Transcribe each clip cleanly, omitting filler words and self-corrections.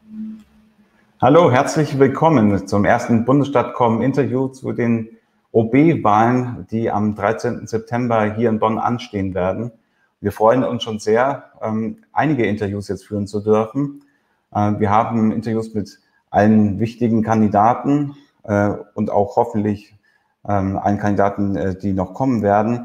Hallo, herzlich willkommen zum ersten Bundesstadt.com-Interview zu den OB-Wahlen, die am 13. September hier in Bonn anstehen werden. Wir freuen uns schon sehr, einige Interviews jetzt führen zu dürfen. Wir haben Interviews mit allen wichtigen Kandidaten und auch hoffentlich allen Kandidaten, die noch kommen werden.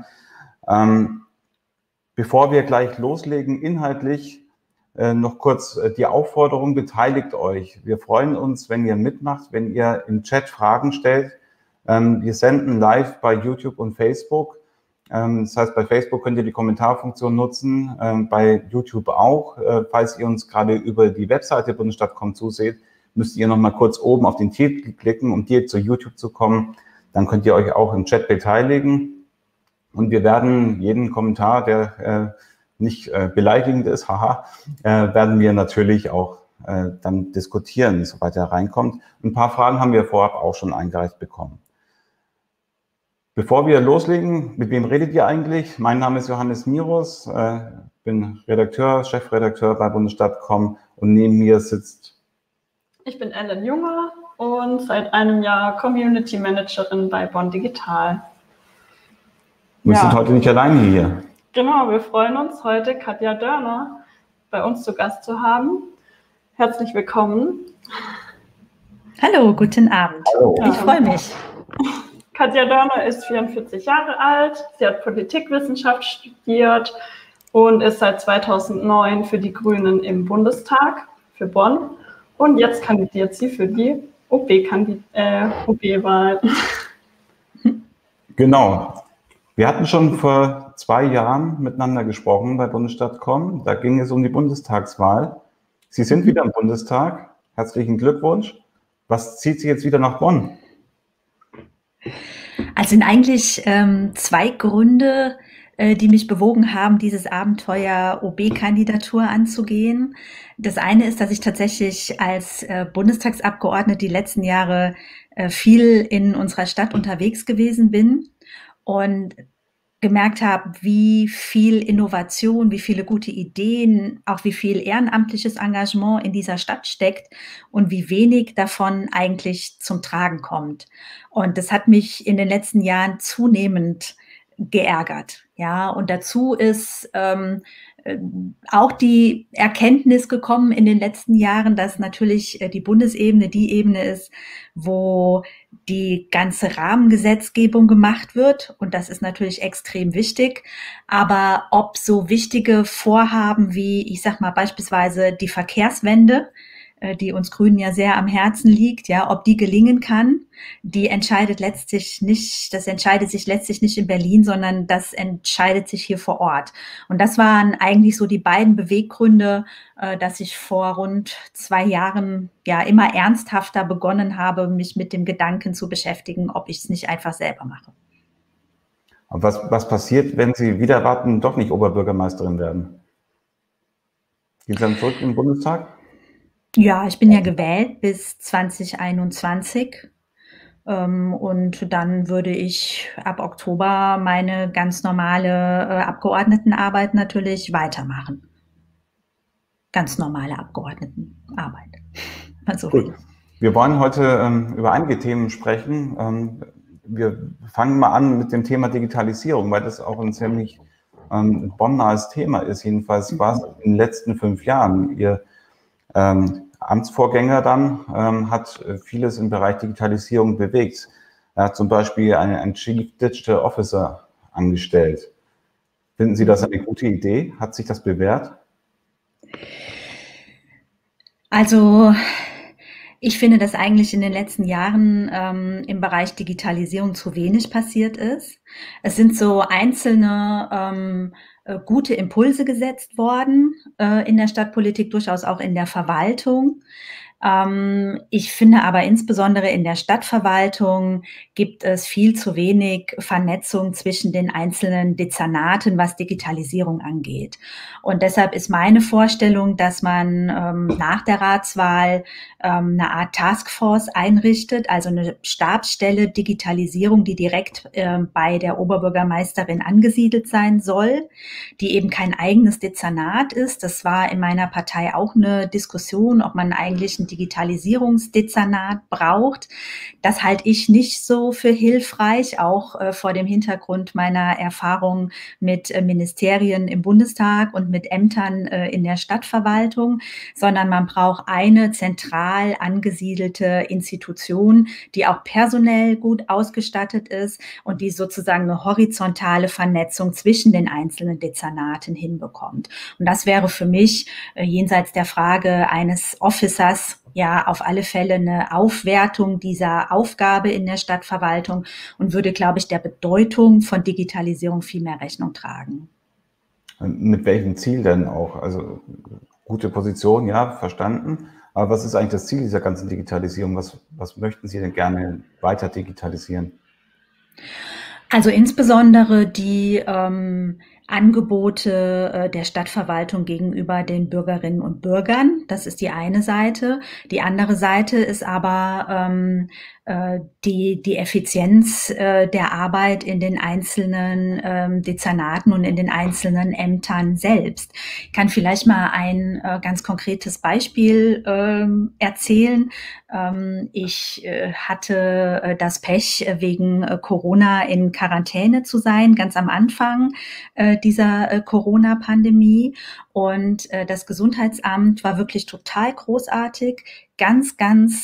Bevor wir gleich loslegen, inhaltlich noch kurz die Aufforderung, beteiligt euch. Wir freuen uns, wenn ihr mitmacht, wenn ihr im Chat Fragen stellt. Wir senden live bei YouTube und Facebook. Das heißt, bei Facebook könnt ihr die Kommentarfunktion nutzen, bei YouTube auch. Falls ihr uns gerade über die Webseite Bundesstadt.com zuseht, müsst ihr noch mal kurz oben auf den Titel klicken, um direkt zu YouTube zu kommen. Dann könnt ihr euch auch im Chat beteiligen. Und wir werden jeden Kommentar, der nicht beleidigend ist, werden wir natürlich auch dann diskutieren, sobald er reinkommt. Ein paar Fragen haben wir vorab auch schon eingereicht bekommen. Bevor wir loslegen, mit wem redet ihr eigentlich? Mein Name ist Johannes Mirus, bin Redakteur, Chefredakteur bei Bundesstadt.com und neben mir sitzt... Ich bin Ellen Junge und seit einem Jahr Community Managerin bei Bonn Digital. Wir sind heute nicht alleine hier. Genau, wir freuen uns, heute Katja Dörner bei uns zu Gast zu haben. Herzlich willkommen. Hallo, guten Abend. Hallo. Ich freue mich. Katja Dörner ist 44 Jahre alt. Sie hat Politikwissenschaft studiert und ist seit 2009 für die Grünen im Bundestag für Bonn. Und jetzt kandidiert sie für die OB-Wahl. Genau. Wir hatten schon vor 2 Jahren miteinander gesprochen bei Bundesstadt.com. Da ging es um die Bundestagswahl. Sie sind wieder im Bundestag. Herzlichen Glückwunsch. Was zieht Sie jetzt wieder nach Bonn? Also sind eigentlich 2 Gründe, die mich bewogen haben, dieses Abenteuer OB-Kandidatur anzugehen. Das eine ist, dass ich tatsächlich als Bundestagsabgeordnete die letzten Jahre viel in unserer Stadt unterwegs gewesen bin und gemerkt habe, wie viel Innovation, wie viele gute Ideen, auch wie viel ehrenamtliches Engagement in dieser Stadt steckt und wie wenig davon eigentlich zum Tragen kommt. Und das hat mich in den letzten Jahren zunehmend geärgert. Ja, und dazu ist auch die Erkenntnis gekommen in den letzten Jahren, dass natürlich die Bundesebene die Ebene ist, wo die ganze Rahmengesetzgebung gemacht wird. Und das ist natürlich extrem wichtig. Aber ob so wichtige Vorhaben wie, ich sag mal, beispielsweise die Verkehrswende, die uns Grünen ja sehr am Herzen liegt, ja, ob die gelingen kann, das entscheidet sich letztlich nicht in Berlin, sondern das entscheidet sich hier vor Ort. Und das waren eigentlich so die beiden Beweggründe, dass ich vor rund 2 Jahren ja immer ernsthafter begonnen habe, mich mit dem Gedanken zu beschäftigen, ob ich es nicht einfach selber mache. Aber was passiert, wenn Sie wieder erwarten, doch nicht Oberbürgermeisterin werden? Gehen Sie dann zurück in den Bundestag? Ja, ich bin ja gewählt bis 2021 und dann würde ich ab Oktober meine ganz normale Abgeordnetenarbeit natürlich weitermachen. Ganz normale Abgeordnetenarbeit. Also gut. Wir wollen heute über einige Themen sprechen. Wir fangen mal an mit dem Thema Digitalisierung, weil das auch ein ziemlich bonnahes Thema ist. Jedenfalls war es in den letzten 5 Jahren. Ihr Amtsvorgänger dann hat vieles im Bereich Digitalisierung bewegt. Er hat zum Beispiel einen Chief Digital Officer angestellt. Finden Sie das eine gute Idee? Hat sich das bewährt? Also ich finde, dass eigentlich in den letzten Jahren im Bereich Digitalisierung zu wenig passiert ist. Es sind so einzelne gute Impulse gesetzt worden in der Stadtpolitik, durchaus auch in der Verwaltung. Ich finde aber insbesondere in der Stadtverwaltung gibt es viel zu wenig Vernetzung zwischen den einzelnen Dezernaten, was Digitalisierung angeht. Und deshalb ist meine Vorstellung, dass man nach der Ratswahl eine Art Taskforce einrichtet, also eine Stabsstelle Digitalisierung, die direkt bei der Oberbürgermeisterin angesiedelt sein soll, die eben kein eigenes Dezernat ist. Das war in meiner Partei auch eine Diskussion, ob man eigentlich ein Digitalisierungsdezernat braucht. Das halte ich nicht so für hilfreich, auch vor dem Hintergrund meiner Erfahrung mit Ministerien im Bundestag und mit Ämtern in der Stadtverwaltung, sondern man braucht eine zentral angesiedelte Institution, die auch personell gut ausgestattet ist und die sozusagen eine horizontale Vernetzung zwischen den einzelnen Dezernaten hinbekommt. Und das wäre für mich jenseits der Frage eines Officers ja auf alle Fälle eine Aufwertung dieser Aufgabe in der Stadtverwaltung und würde, glaube ich, der Bedeutung von Digitalisierung viel mehr Rechnung tragen. Mit welchem Ziel denn auch? Also gute Position, ja, verstanden. Aber was ist eigentlich das Ziel dieser ganzen Digitalisierung? Was möchten Sie denn gerne weiter digitalisieren? Also insbesondere die Angebote der Stadtverwaltung gegenüber den Bürgerinnen und Bürgern. Das ist die eine Seite. Die andere Seite ist aber die Effizienz der Arbeit in den einzelnen Dezernaten und in den einzelnen Ämtern selbst. Ich kann vielleicht mal ein ganz konkretes Beispiel erzählen. Ich hatte das Pech, wegen Corona in Quarantäne zu sein, ganz am Anfang dieser Corona-Pandemie. Und das Gesundheitsamt war wirklich total großartig. Ganz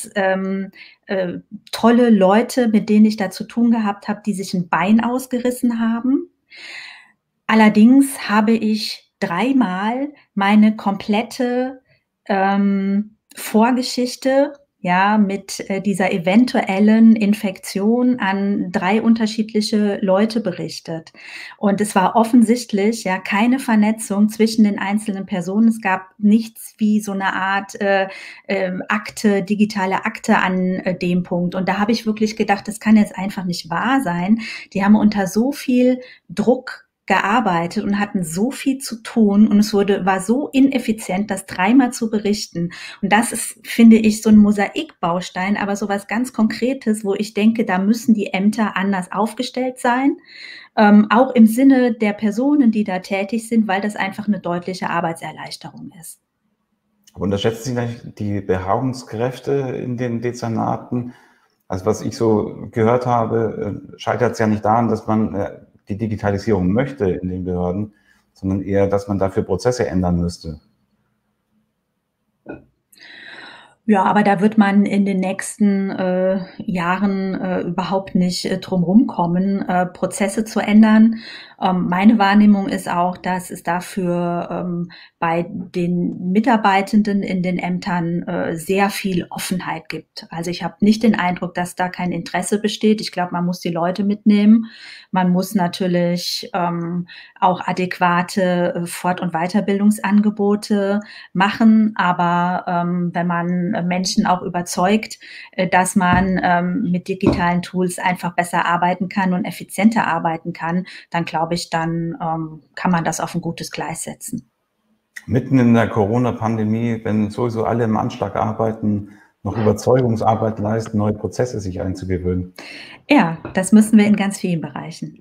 tolle Leute, mit denen ich da zu tun gehabt habe, die sich ein Bein ausgerissen haben. Allerdings habe ich 3-mal meine komplette Vorgeschichte mit dieser eventuellen Infektion an 3 unterschiedliche Leute berichtet. Und es war offensichtlich keine Vernetzung zwischen den einzelnen Personen. Es gab nichts wie so eine Art Akte, digitale Akte an dem Punkt. Und da habe ich wirklich gedacht, das kann jetzt einfach nicht wahr sein. Die haben unter so viel Druck gearbeitet und hatten so viel zu tun und es war so ineffizient, das 3-mal zu berichten. Und das ist, finde ich, so ein Mosaikbaustein, aber so was ganz Konkretes, wo ich denke, da müssen die Ämter anders aufgestellt sein, auch im Sinne der Personen, die da tätig sind, weil das einfach eine deutliche Arbeitserleichterung ist. Aber unterschätzen Sie vielleicht die Beharrungskräfte in den Dezernaten? Also was ich so gehört habe, scheitert es ja nicht daran, dass man die Digitalisierung möchte in den Behörden, sondern eher, dass man dafür Prozesse ändern müsste. Ja, aber da wird man in den nächsten Jahren überhaupt nicht drum rumkommen, Prozesse zu ändern. Meine Wahrnehmung ist auch, dass es dafür bei den Mitarbeitenden in den Ämtern sehr viel Offenheit gibt. Also ich habe nicht den Eindruck, dass da kein Interesse besteht. Ich glaube, man muss die Leute mitnehmen. Man muss natürlich auch adäquate Fort- und Weiterbildungsangebote machen. Aber wenn man Menschen auch überzeugt, dass man mit digitalen Tools einfach besser arbeiten kann und effizienter arbeiten kann, dann glaube ich, dann kann man das auf ein gutes Gleis setzen. Mitten in der Corona-Pandemie, wenn sowieso alle im Anschlag arbeiten, noch Überzeugungsarbeit leisten, neue Prozesse sich einzugewöhnen. Ja, das müssen wir in ganz vielen Bereichen.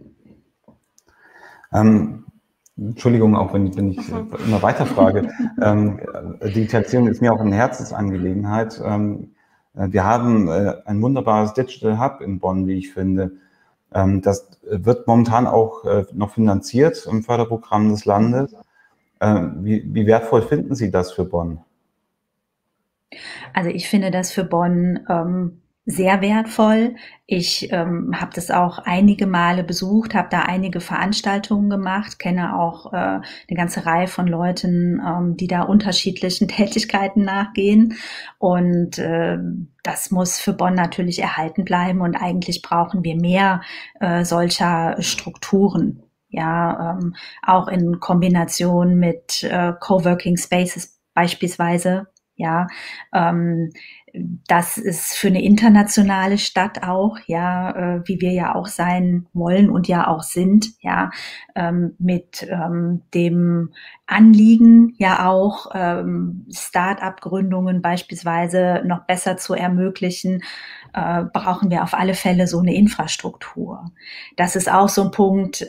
Entschuldigung, auch wenn ich immer weiter frage. Digitalisierung ist mir auch eine Herzensangelegenheit. Wir haben ein wunderbares Digital Hub in Bonn, wie ich finde. Das wird momentan auch noch finanziert im Förderprogramm des Landes. Wie wertvoll finden Sie das für Bonn? Also ich finde das für Bonn sehr wertvoll. Ich habe das auch einige Male besucht, habe da einige Veranstaltungen gemacht, kenne auch eine ganze Reihe von Leuten, die da unterschiedlichen Tätigkeiten nachgehen. Und das muss für Bonn natürlich erhalten bleiben. Und eigentlich brauchen wir mehr solcher Strukturen. Ja, auch in Kombination mit Coworking Spaces beispielsweise. Ja, ähm, das ist für eine internationale Stadt auch, ja, wie wir ja auch sein wollen und ja auch sind, ja, mit dem Anliegen ja auch Start-up-Gründungen beispielsweise noch besser zu ermöglichen, brauchen wir auf alle Fälle so eine Infrastruktur. Das ist auch so ein Punkt,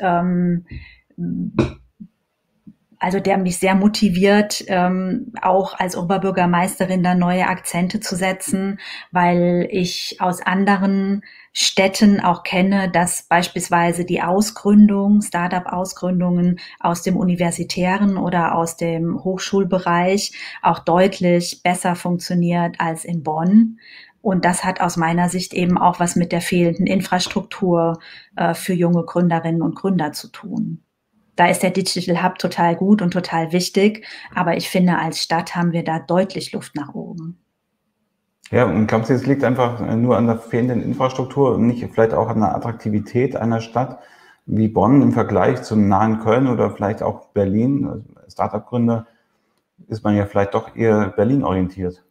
also der mich sehr motiviert, auch als Oberbürgermeisterin da neue Akzente zu setzen, weil ich aus anderen Städten auch kenne, dass beispielsweise die Ausgründung, Start-up-Ausgründungen aus dem universitären oder aus dem Hochschulbereich auch deutlich besser funktioniert als in Bonn. Und das hat aus meiner Sicht eben auch was mit der fehlenden Infrastruktur für junge Gründerinnen und Gründer zu tun. Da ist der Digital Hub total gut und total wichtig, aber ich finde, als Stadt haben wir da deutlich Luft nach oben. Ja, und glaubst du, es liegt einfach nur an der fehlenden Infrastruktur und nicht vielleicht auch an der Attraktivität einer Stadt wie Bonn im Vergleich zum nahen Köln oder vielleicht auch Berlin? Also Startup-Gründer ist man ja vielleicht doch eher Berlin orientiert.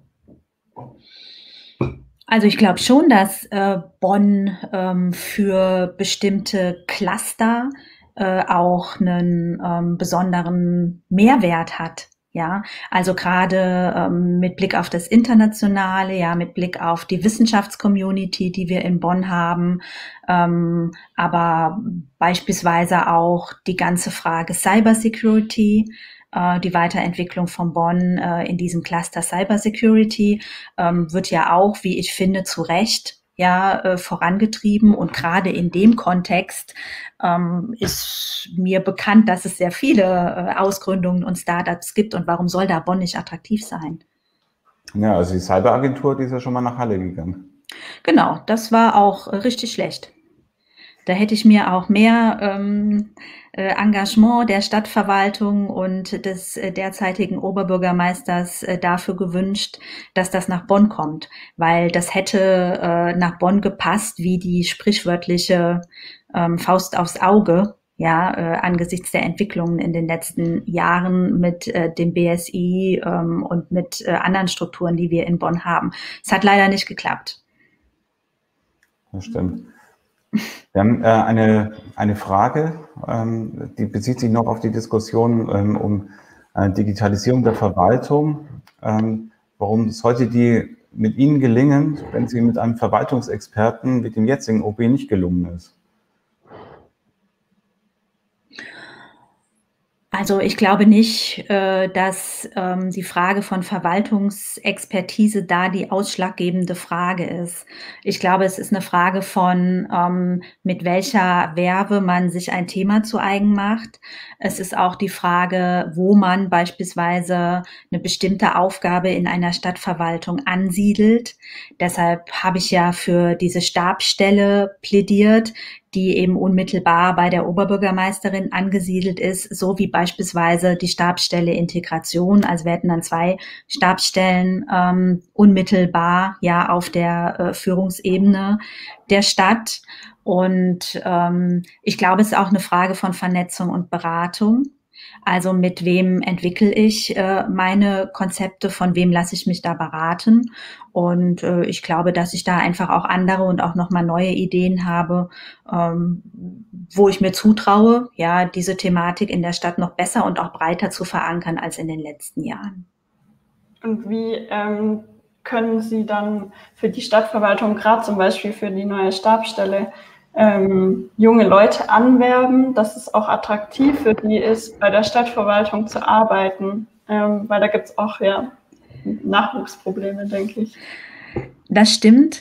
Also ich glaube schon, dass Bonn für bestimmte Cluster auch einen besonderen Mehrwert hat. Ja, also gerade mit Blick auf das Internationale, ja, mit Blick auf die Wissenschaftscommunity, die wir in Bonn haben, aber beispielsweise auch die ganze Frage Cybersecurity, die Weiterentwicklung von Bonn in diesem Cluster Cybersecurity wird ja auch, wie ich finde, zu Recht vorangetrieben. Und gerade in dem Kontext ist mir bekannt, dass es sehr viele Ausgründungen und Startups gibt. Und warum soll da Bonn nicht attraktiv sein? Ja, also die Cyberagentur, die ist ja schon mal nach Halle gegangen. Genau, das war auch richtig schlecht. Da hätte ich mir auch mehr Engagement der Stadtverwaltung und des derzeitigen Oberbürgermeisters dafür gewünscht, dass das nach Bonn kommt, weil das hätte nach Bonn gepasst wie die sprichwörtliche Faust aufs Auge, ja, angesichts der Entwicklungen in den letzten Jahren mit dem BSI und mit anderen Strukturen, die wir in Bonn haben. Es hat leider nicht geklappt. Das stimmt. Wir haben eine Frage, die bezieht sich noch auf die Diskussion um Digitalisierung der Verwaltung. Warum sollte die mit Ihnen gelingen, wenn sie mit einem Verwaltungsexperten, mit dem jetzigen OB, nicht gelungen ist? Also ich glaube nicht, dass die Frage von Verwaltungsexpertise da die ausschlaggebende Frage ist. Ich glaube, es ist eine Frage von, mit welcher Verve man sich ein Thema zu eigen macht. Es ist auch die Frage, wo man beispielsweise eine bestimmte Aufgabe in einer Stadtverwaltung ansiedelt. Deshalb habe ich ja für diese Stabsstelle plädiert, die eben unmittelbar bei der Oberbürgermeisterin angesiedelt ist, so wie beispielsweise die Stabsstelle Integration. Also wir hätten dann 2 Stabsstellen unmittelbar ja auf der Führungsebene der Stadt. Und ich glaube, es ist auch eine Frage von Vernetzung und Beratung. Also mit wem entwickle ich meine Konzepte, von wem lasse ich mich da beraten? Und ich glaube, dass ich da einfach auch andere und auch nochmal neue Ideen habe, wo ich mir zutraue, ja, diese Thematik in der Stadt noch besser und auch breiter zu verankern als in den letzten Jahren. Und wie können Sie dann für die Stadtverwaltung, gerade zum Beispiel für die neue Stabsstelle, junge Leute anwerben, dass es auch attraktiv für die ist, bei der Stadtverwaltung zu arbeiten, weil da gibt es auch ja Nachwuchsprobleme, denke ich. Das stimmt.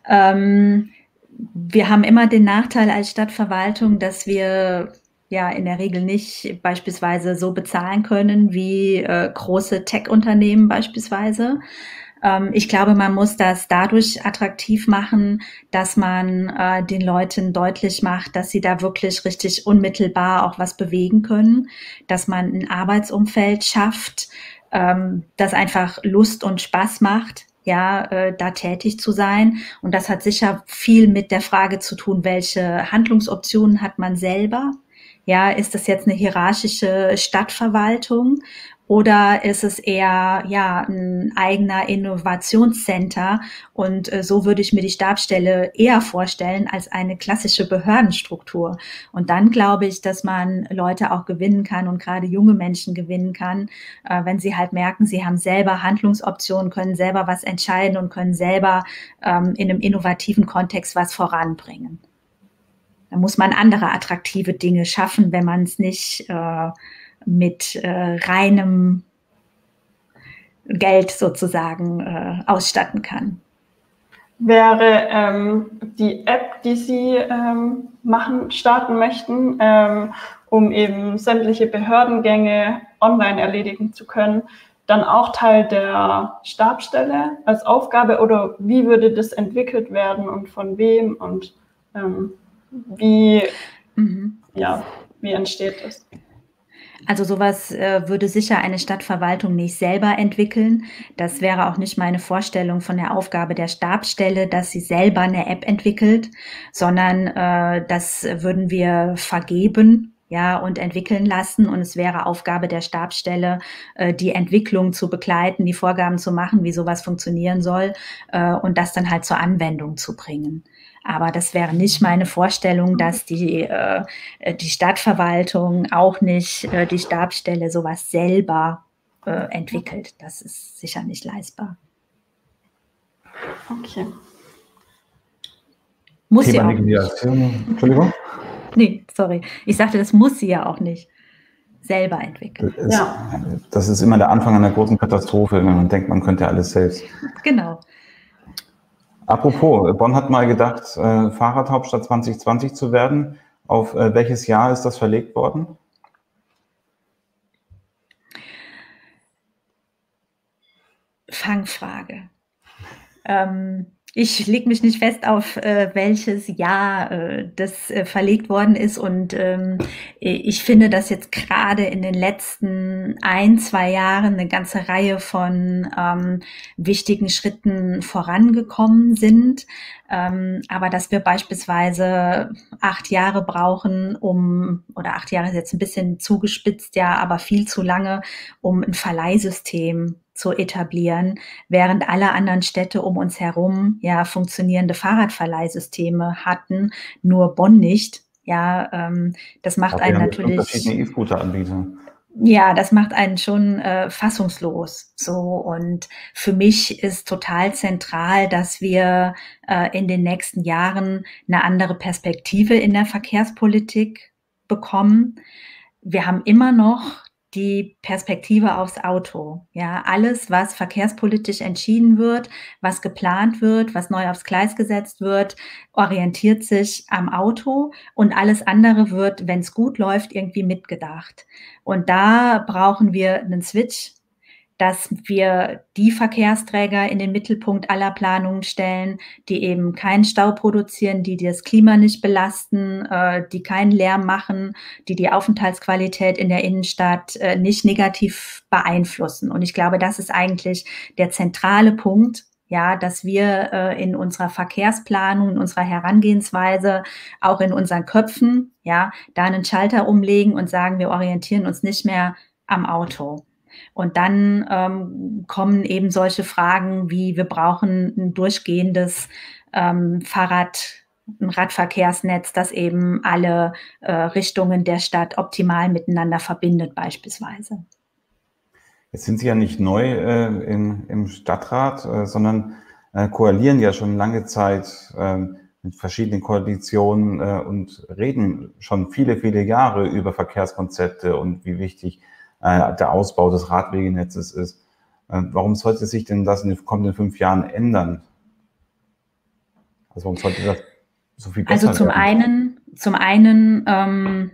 Wir haben immer den Nachteil als Stadtverwaltung, dass wir ja in der Regel nicht beispielsweise so bezahlen können wie große Tech-Unternehmen beispielsweise. Ich glaube, man muss das dadurch attraktiv machen, dass man den Leuten deutlich macht, dass sie da wirklich richtig unmittelbar auch was bewegen können, dass man ein Arbeitsumfeld schafft, das einfach Lust und Spaß macht, ja, da tätig zu sein. Und das hat sicher viel mit der Frage zu tun, welche Handlungsoptionen hat man selber? Ja, ist das jetzt eine hierarchische Stadtverwaltung? Oder ist es eher ja ein eigener Innovationscenter? Und so würde ich mir die Stabsstelle eher vorstellen als eine klassische Behördenstruktur. Und dann glaube ich, dass man Leute auch gewinnen kann und gerade junge Menschen gewinnen kann, wenn sie halt merken, sie haben selber Handlungsoptionen, können selber was entscheiden und können selber in einem innovativen Kontext was voranbringen. Da muss man andere attraktive Dinge schaffen, wenn man es nicht mit reinem Geld sozusagen ausstatten kann. Wäre die App, die Sie starten möchten, um eben sämtliche Behördengänge online erledigen zu können, dann auch Teil der Stabsstelle als Aufgabe, oder wie würde das entwickelt werden und von wem und wie entsteht das? Also sowas würde sicher eine Stadtverwaltung nicht selber entwickeln. Das wäre auch nicht meine Vorstellung von der Aufgabe der Stabsstelle, dass sie selber eine App entwickelt, sondern das würden wir vergeben, ja, und entwickeln lassen. Und es wäre Aufgabe der Stabsstelle, die Entwicklung zu begleiten, die Vorgaben zu machen, wie sowas funktionieren soll, und das dann halt zur Anwendung zu bringen. Aber das wäre nicht meine Vorstellung, dass die Stadtverwaltung, auch nicht die Stabsstelle, sowas selber entwickelt. Das ist sicher nicht leistbar. Okay. Muss sie Thema auch nicht. Entschuldigung? Nee, sorry. Ich sagte, das muss sie ja auch nicht selber entwickeln. Das ist immer der Anfang einer großen Katastrophe, wenn man denkt, man könnte alles selbst. Genau. Apropos, Bonn hat mal gedacht, Fahrradhauptstadt 2020 zu werden. Auf welches Jahr ist das verlegt worden? Fangfrage. Ich lege mich nicht fest auf welches Jahr das verlegt worden ist, und ich finde, dass jetzt gerade in den letzten 1-2 Jahren eine ganze Reihe von wichtigen Schritten vorangekommen sind, aber dass wir beispielsweise 8 Jahre brauchen, oder 8 Jahre ist jetzt ein bisschen zugespitzt, ja, aber viel zu lange, um ein Verleihsystem zu etablieren, während alle anderen Städte um uns herum ja funktionierende Fahrradverleihsysteme hatten, nur Bonn nicht. Ja, das macht einen natürlich. Verschiedene E-Scooter-Anbieter. Ja, das macht einen schon fassungslos. So, und für mich ist total zentral, dass wir in den nächsten Jahren eine andere Perspektive in der Verkehrspolitik bekommen. Wir haben immer noch die Perspektive aufs Auto. Ja, alles, was verkehrspolitisch entschieden wird, was geplant wird, was neu aufs Gleis gesetzt wird, orientiert sich am Auto, und alles andere wird, wenn es gut läuft, irgendwie mitgedacht. Und da brauchen wir einen Switch, dass wir die Verkehrsträger in den Mittelpunkt aller Planungen stellen, die eben keinen Stau produzieren, die das Klima nicht belasten, die keinen Lärm machen, die die Aufenthaltsqualität in der Innenstadt nicht negativ beeinflussen. Und ich glaube, das ist eigentlich der zentrale Punkt, ja, dass wir in unserer Verkehrsplanung, in unserer Herangehensweise, auch in unseren Köpfen, ja, da einen Schalter umlegen und sagen, wir orientieren uns nicht mehr am Auto. Und dann kommen eben solche Fragen wie, wir brauchen ein durchgehendes ein Radverkehrsnetz, das eben alle Richtungen der Stadt optimal miteinander verbindet beispielsweise. Jetzt sind Sie ja nicht neu im Stadtrat, sondern koalieren ja schon lange Zeit mit verschiedenen Koalitionen und reden schon viele, viele Jahre über Verkehrskonzepte und wie wichtig der Ausbau des Radwegenetzes ist. Warum sollte sich denn das in den kommenden 5 Jahren ändern? Also warum sollte das so viel besser werden? Zum einen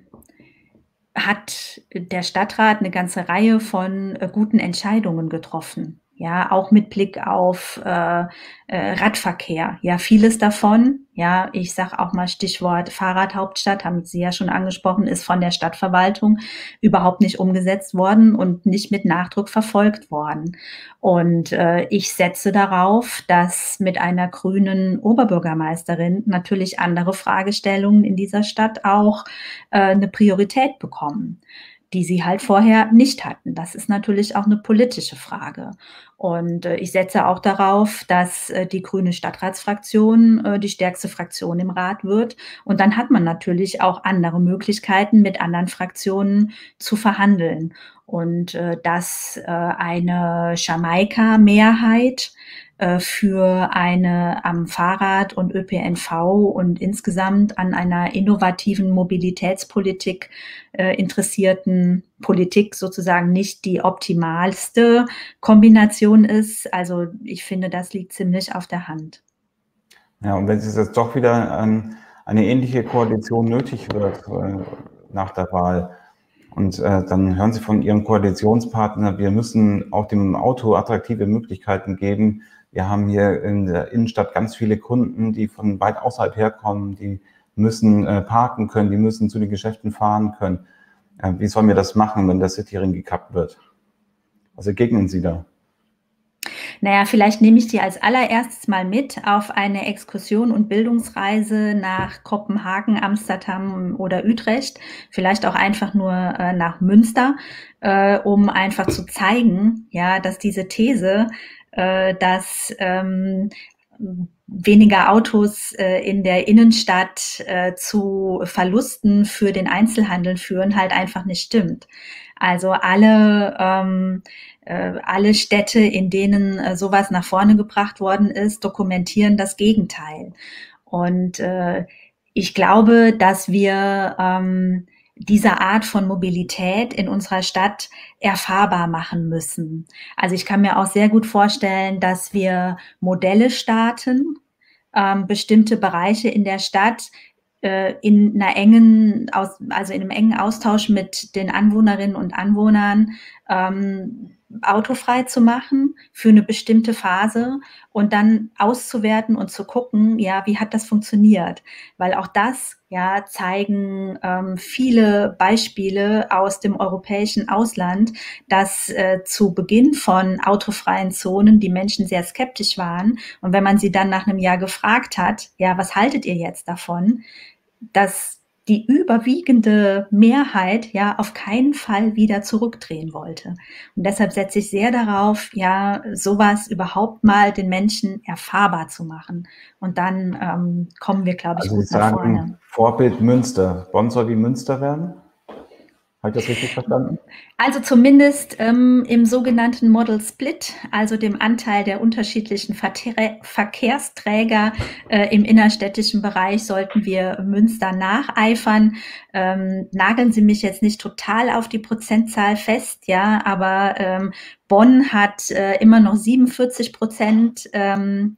hat der Stadtrat eine ganze Reihe von guten Entscheidungen getroffen. Ja, auch mit Blick auf Radverkehr. Ja, vieles davon, ja, ich sage auch mal Stichwort Fahrradhauptstadt, haben Sie ja schon angesprochen, ist von der Stadtverwaltung überhaupt nicht umgesetzt worden und nicht mit Nachdruck verfolgt worden. Und ich setze darauf, dass mit einer grünen Oberbürgermeisterin natürlich andere Fragestellungen in dieser Stadt auch eine Priorität bekommen. die sie halt vorher nicht hatten. Das ist natürlich auch eine politische Frage. Und ich setze auch darauf, dass die grüne Stadtratsfraktion die stärkste Fraktion im Rat wird. Und dann hat man natürlich auch andere Möglichkeiten, mit anderen Fraktionen zu verhandeln. Und dass eine Jamaika-Mehrheit für eine am Fahrrad und ÖPNV und insgesamt an einer innovativen Mobilitätspolitik interessierten Politik sozusagen nicht die optimalste Kombination ist. Also ich finde, das liegt ziemlich auf der Hand. Ja, und wenn es jetzt doch wieder eine ähnliche Koalition nötig wird nach der Wahl, und dann hören Sie von Ihrem Koalitionspartner, wir müssen auch dem Auto attraktive Möglichkeiten geben. Wir haben hier in der Innenstadt ganz viele Kunden, die von weit außerhalb herkommen, die müssen parken können, die müssen zu den Geschäften fahren können. Wie sollen wir das machen, wenn der Cityring gekappt wird? Was entgegnen Sie da? Naja, vielleicht nehme ich die als allererstes mal mit auf eine Exkursion und Bildungsreise nach Kopenhagen, Amsterdam oder Utrecht, vielleicht auch einfach nur nach Münster, um einfach zu zeigen, ja, dass diese These, dass weniger Autos in der Innenstadt zu Verlusten für den Einzelhandel führen, halt einfach nicht stimmt. Also alle Städte, in denen sowas nach vorne gebracht worden ist, dokumentieren das Gegenteil. Und ich glaube, dass wir diese Art von Mobilität in unserer Stadt erfahrbar machen müssen. Also ich kann mir auch sehr gut vorstellen, dass wir Modelle starten, bestimmte Bereiche in der Stadt in einem engen Austausch mit den Anwohnerinnen und Anwohnern autofrei zu machen für eine bestimmte Phase und dann auszuwerten und zu gucken, ja, wie hat das funktioniert? Weil auch das ja zeigen viele Beispiele aus dem europäischen Ausland, dass zu Beginn von autofreien Zonen die Menschen sehr skeptisch waren. Und wenn man sie dann nach einem Jahr gefragt hat, ja, was haltet ihr jetzt davon? Dass die überwiegende Mehrheit ja auf keinen Fall wieder zurückdrehen wollte. Und deshalb setze ich sehr darauf, ja, sowas überhaupt mal den Menschen erfahrbar zu machen. Und dann kommen wir, glaube ich, also gut nach vorne. Vorbild Münster. Bonn soll wie Münster werden? Habe ich das richtig verstanden? Also zumindest im sogenannten Model Split, also dem Anteil der unterschiedlichen Verkehrsträger im innerstädtischen Bereich, sollten wir Münster nacheifern. Nageln Sie mich jetzt nicht total auf die Prozentzahl fest, ja, aber Bonn hat immer noch 47%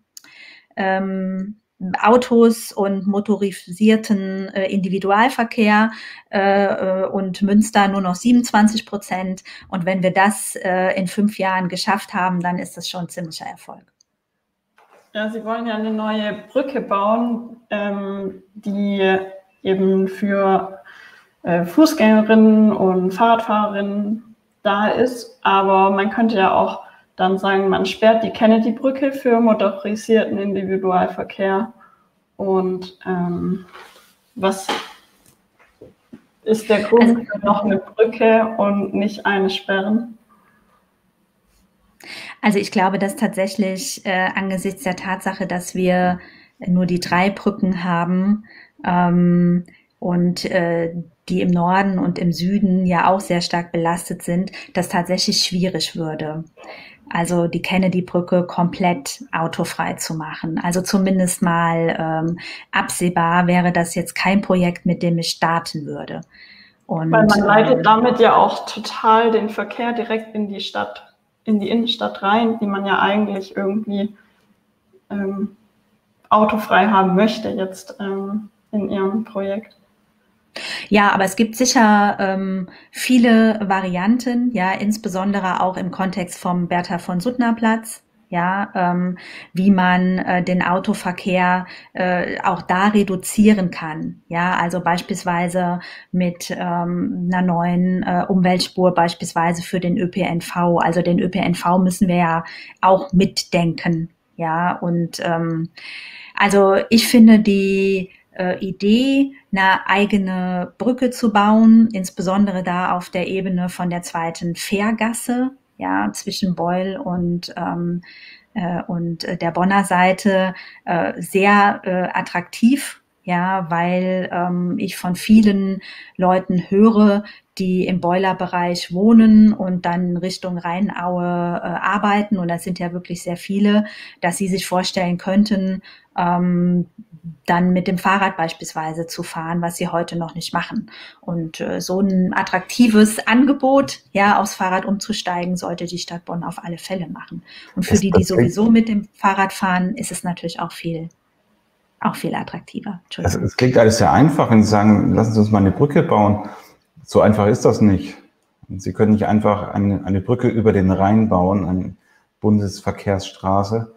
Autos und motorisierten Individualverkehr und Münster nur noch 27%. Und wenn wir das in 5 Jahren geschafft haben, dann ist das schon ein ziemlicher Erfolg. Ja, Sie wollen ja eine neue Brücke bauen, die eben für Fußgängerinnen und Fahrradfahrerinnen da ist. Aber man könnte ja auch dann sagen, man sperrt die Kennedy-Brücke für motorisierten Individualverkehr. Und was ist der Grund für noch eine Brücke und nicht eine sperren? Also ich glaube, dass tatsächlich angesichts der Tatsache, dass wir nur die 3 Brücken haben und die im Norden und im Süden ja auch sehr stark belastet sind, das tatsächlich schwierig würde. Also die Kennedy-Brücke komplett autofrei zu machen. Also zumindest mal absehbar wäre das jetzt kein Projekt, mit dem ich starten würde. Und, weil man leitet damit ja auch total den Verkehr direkt in die Stadt, in die Innenstadt rein, die man ja eigentlich irgendwie autofrei haben möchte jetzt in ihrem Projekt. Ja, aber es gibt sicher viele Varianten, ja, insbesondere auch im Kontext vom Bertha von Suttner Platz, ja, wie man den Autoverkehr auch da reduzieren kann, ja, also beispielsweise mit einer neuen Umweltspur, beispielsweise für den ÖPNV. Also den ÖPNV müssen wir ja auch mitdenken, ja, und also ich finde die Idee, eine eigene Brücke zu bauen, insbesondere da auf der Ebene von der zweiten Fährgasse, ja, zwischen Beul und der Bonner Seite, sehr attraktiv, ja, weil ich von vielen Leuten höre, die im Boilerbereich wohnen und dann Richtung Rheinaue arbeiten, und das sind ja wirklich sehr viele, dass sie sich vorstellen könnten, dann mit dem Fahrrad beispielsweise zu fahren, was sie heute noch nicht machen. Und so ein attraktives Angebot, ja, aufs Fahrrad umzusteigen, sollte die Stadt Bonn auf alle Fälle machen. Und für die sowieso mit dem Fahrrad fahren, ist es natürlich auch viel attraktiver. Es klingt alles sehr einfach, wenn Sie sagen, lassen Sie uns mal eine Brücke bauen. So einfach ist das nicht. Sie können nicht einfach eine Brücke über den Rhein bauen, eine Bundesverkehrsstraße.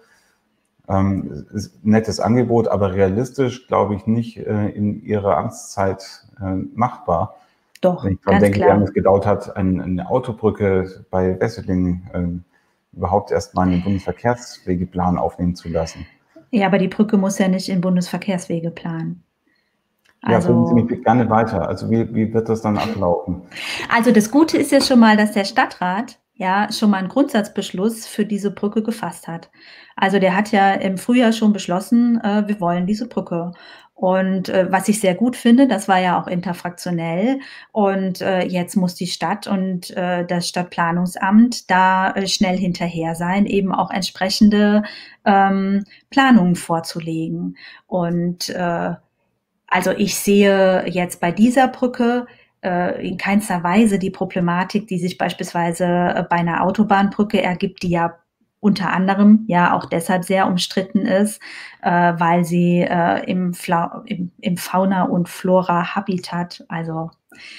Ist ein nettes Angebot, aber realistisch, glaube ich, nicht in Ihrer Amtszeit machbar. Doch, wenn ich dran denke, wie lange es gedauert hat, eine Autobrücke bei Wesseling überhaupt erst mal einen Bundesverkehrswegeplan aufnehmen zu lassen. Ja, aber die Brücke muss ja nicht in Bundesverkehrswege planen. Ja, bringen Sie mich gerne weiter. Also wie wird das dann ablaufen? Also das Gute ist ja schon mal, dass der Stadtrat ja schon mal einen Grundsatzbeschluss für diese Brücke gefasst hat. Also der hat ja im Frühjahr schon beschlossen, wir wollen diese Brücke. Und was ich sehr gut finde, das war ja auch interfraktionell. Und jetzt muss die Stadt und das Stadtplanungsamt da schnell hinterher sein, eben auch entsprechende Planungen vorzulegen. Und also ich sehe jetzt bei dieser Brücke in keinster Weise die Problematik, die sich beispielsweise bei einer Autobahnbrücke ergibt, die ja unter anderem ja auch deshalb sehr umstritten ist, weil sie im Fauna- und Flora-Habitat, also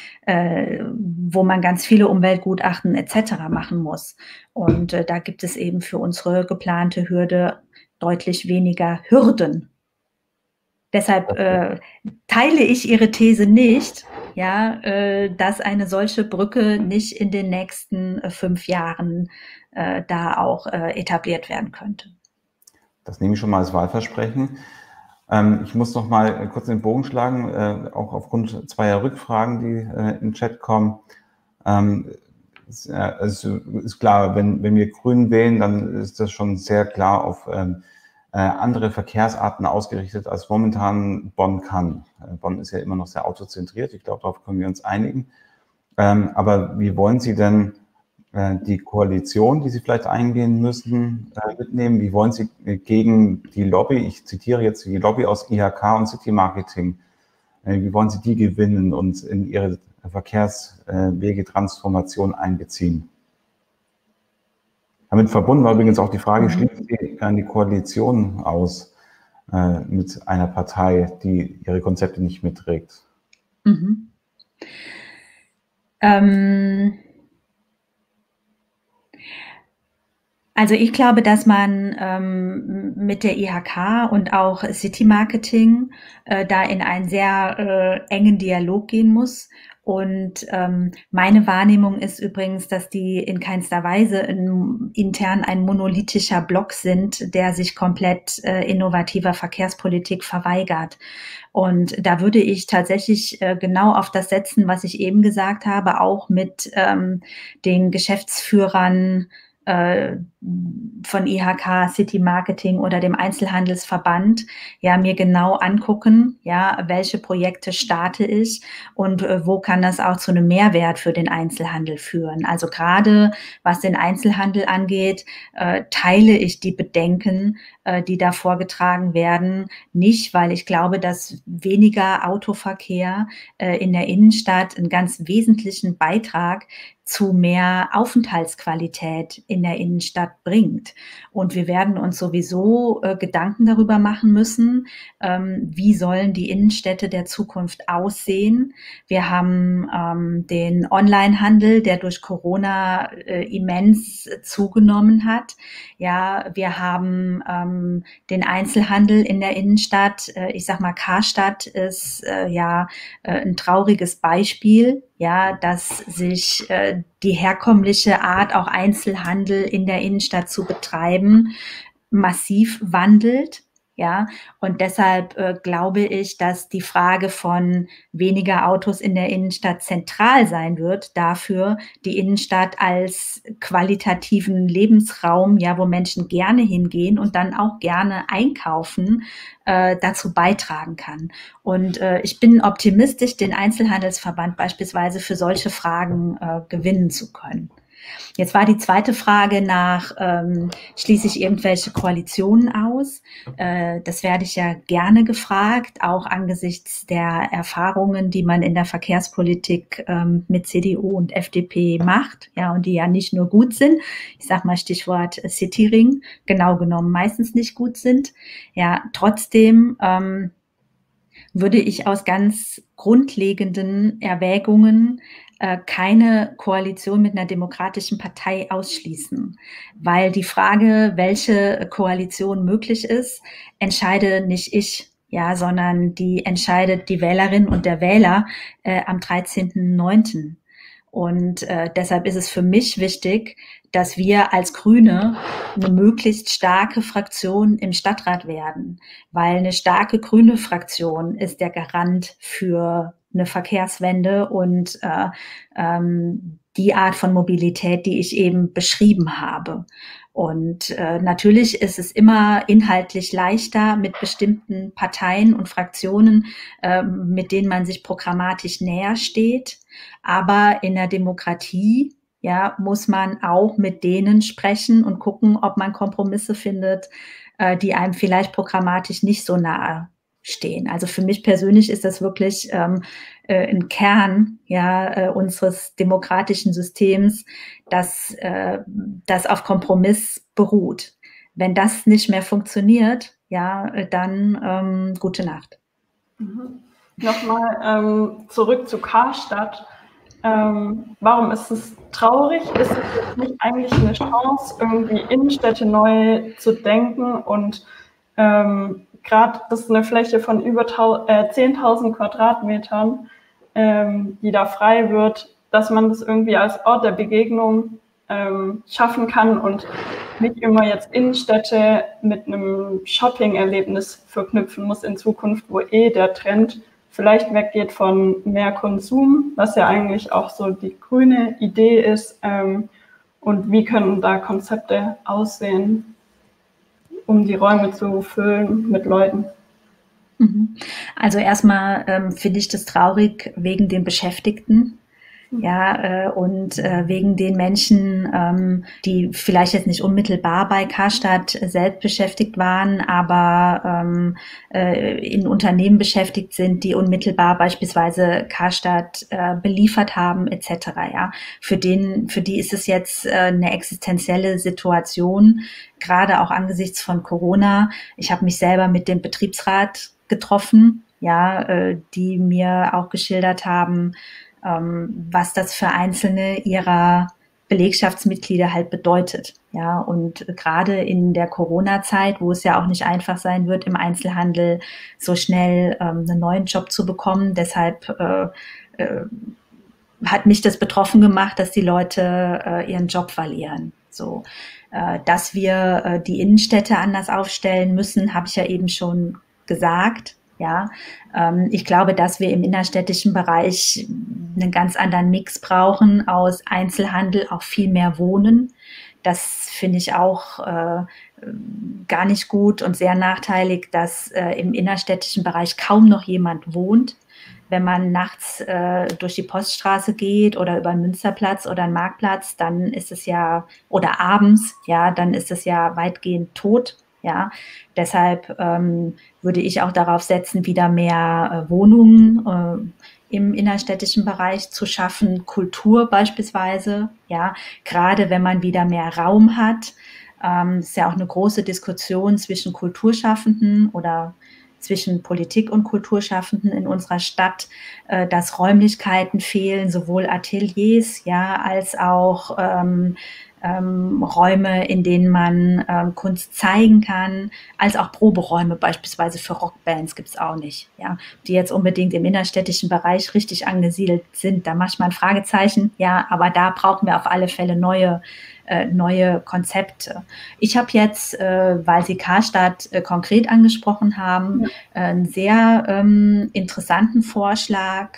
wo man ganz viele Umweltgutachten etc. machen muss. Und da gibt es eben für unsere geplante Hürde deutlich weniger Hürden. Deshalb teile ich Ihre These nicht, ja, dass eine solche Brücke nicht in den nächsten 5 Jahren da auch etabliert werden könnte. Das nehme ich schon mal als Wahlversprechen. Ich muss noch mal kurz den Bogen schlagen, auch aufgrund zweier Rückfragen, die im Chat kommen. Also ist klar, wenn wir Grün wählen, dann ist das schon sehr klar auf andere Verkehrsarten ausgerichtet, als momentan Bonn kann. Bonn ist ja immer noch sehr autozentriert, ich glaube, darauf können wir uns einigen. Aber wie wollen Sie denn die Koalition, die Sie vielleicht eingehen müssen, mitnehmen? Wie wollen Sie gegen die Lobby, ich zitiere jetzt die Lobby aus IHK und City Marketing, wie wollen Sie die gewinnen und in Ihre Verkehrswegetransformation einbeziehen? Damit verbunden war übrigens auch die Frage, schließen Sie die Koalition aus mit einer Partei, die ihre Konzepte nicht mitträgt? Mhm. Also ich glaube, dass man mit der IHK und auch City Marketing da in einen sehr engen Dialog gehen muss. Und meine Wahrnehmung ist übrigens, dass die in keinster Weise intern ein monolithischer Block sind, der sich komplett innovativer Verkehrspolitik verweigert. Und da würde ich tatsächlich genau auf das setzen, was ich eben gesagt habe, auch mit den Geschäftsführern von IHK, City Marketing oder dem Einzelhandelsverband, ja, mir genau angucken, ja, welche Projekte starte ich und wo kann das auch zu einem Mehrwert für den Einzelhandel führen. Also gerade was den Einzelhandel angeht, teile ich die Bedenken, die da vorgetragen werden, nicht, weil ich glaube, dass weniger Autoverkehr in der Innenstadt einen ganz wesentlichen Beitrag zu mehr Aufenthaltsqualität in der Innenstadt bringt. Und wir werden uns sowieso Gedanken darüber machen müssen, wie sollen die Innenstädte der Zukunft aussehen. Wir haben den Onlinehandel, der durch Corona immens zugenommen hat. Ja, wir haben den Einzelhandel in der Innenstadt. Ich sag mal, Karstadt ist ein trauriges Beispiel, ja, dass sich die herkömmliche Art, auch Einzelhandel in der Innenstadt zu betreiben, massiv wandelt. Ja, und deshalb glaube ich, dass die Frage von weniger Autos in der Innenstadt zentral sein wird dafür, die Innenstadt als qualitativen Lebensraum, ja, wo Menschen gerne hingehen und dann auch gerne einkaufen, dazu beitragen kann. Und ich bin optimistisch, den Einzelhandelsverband beispielsweise für solche Fragen gewinnen zu können. Jetzt war die zweite Frage nach, schließe ich irgendwelche Koalitionen aus? Das werde ich ja gerne gefragt, auch angesichts der Erfahrungen, die man in der Verkehrspolitik mit CDU und FDP macht, ja, und die ja nicht nur gut sind. Ich sage mal Stichwort Cityring, genau genommen meistens nicht gut sind. Ja, trotzdem würde ich aus ganz grundlegenden Erwägungen keine Koalition mit einer demokratischen Partei ausschließen, weil die Frage, welche Koalition möglich ist, entscheide nicht ich, ja, sondern die entscheidet die Wählerin und der Wähler am 13.09. Und deshalb ist es für mich wichtig, dass wir als Grüne eine möglichst starke Fraktion im Stadtrat werden, weil eine starke grüne Fraktion ist der Garant für eine Verkehrswende und die Art von Mobilität, die ich eben beschrieben habe. Und natürlich ist es immer inhaltlich leichter mit bestimmten Parteien und Fraktionen, mit denen man sich programmatisch näher steht. Aber in der Demokratie, ja, muss man auch mit denen sprechen und gucken, ob man Kompromisse findet, die einem vielleicht programmatisch nicht so nahe stehen. Also für mich persönlich ist das wirklich ein Kern, ja, unseres demokratischen Systems, das auf Kompromiss beruht. Wenn das nicht mehr funktioniert, ja, dann gute Nacht. Nochmal zurück zu Karstadt. Warum ist es traurig? Ist es jetzt nicht eigentlich eine Chance, irgendwie Innenstädte neu zu denken und gerade das ist eine Fläche von über 10.000 Quadratmetern, die da frei wird, dass man das irgendwie als Ort der Begegnung schaffen kann und nicht immer jetzt Innenstädte mit einem Shopping-Erlebnis verknüpfen muss in Zukunft, wo der Trend vielleicht weggeht von mehr Konsum, was ja eigentlich auch so die grüne Idee ist. Und wie können da Konzepte aussehen, um die Räume zu füllen mit Leuten? Also erstmal finde ich das traurig wegen den Beschäftigten. Ja, und wegen den Menschen, die vielleicht jetzt nicht unmittelbar bei Karstadt selbst beschäftigt waren, aber in Unternehmen beschäftigt sind, die unmittelbar beispielsweise Karstadt beliefert haben, etc. Ja, für die ist es jetzt eine existenzielle Situation, gerade auch angesichts von Corona. Ich habe mich selber mit dem Betriebsrat getroffen, ja, die mir auch geschildert haben, was das für einzelne ihrer Belegschaftsmitglieder halt bedeutet. Ja, und gerade in der Corona-Zeit, wo es ja auch nicht einfach sein wird, im Einzelhandel so schnell einen neuen Job zu bekommen. Deshalb hat mich das betroffen gemacht, dass die Leute ihren Job verlieren. So, dass wir die Innenstädte anders aufstellen müssen, habe ich ja eben schon gesagt. Ja, ich glaube, dass wir im innerstädtischen Bereich einen ganz anderen Mix brauchen aus Einzelhandel, auch viel mehr Wohnen. Das finde ich auch gar nicht gut und sehr nachteilig, dass im innerstädtischen Bereich kaum noch jemand wohnt. Wenn man nachts durch die Poststraße geht oder über einen Münsterplatz oder einen Marktplatz, dann ist es ja, oder abends, ja, dann ist es ja weitgehend tot. Ja, deshalb würde ich auch darauf setzen, wieder mehr Wohnungen im innerstädtischen Bereich zu schaffen, Kultur beispielsweise, ja, gerade wenn man wieder mehr Raum hat. Ist ja auch eine große Diskussion zwischen Kulturschaffenden oder zwischen Politik und Kulturschaffenden in unserer Stadt, dass Räumlichkeiten fehlen, sowohl Ateliers, ja, als auch Räume, in denen man Kunst zeigen kann, als auch Proberäume beispielsweise für Rockbands gibt's auch nicht, ja, die jetzt unbedingt im innerstädtischen Bereich richtig angesiedelt sind. Da mache ich mal ein Fragezeichen, ja, aber da brauchen wir auf alle Fälle neue neue Konzepte. Ich habe jetzt, weil Sie Karstadt konkret angesprochen haben, einen sehr interessanten Vorschlag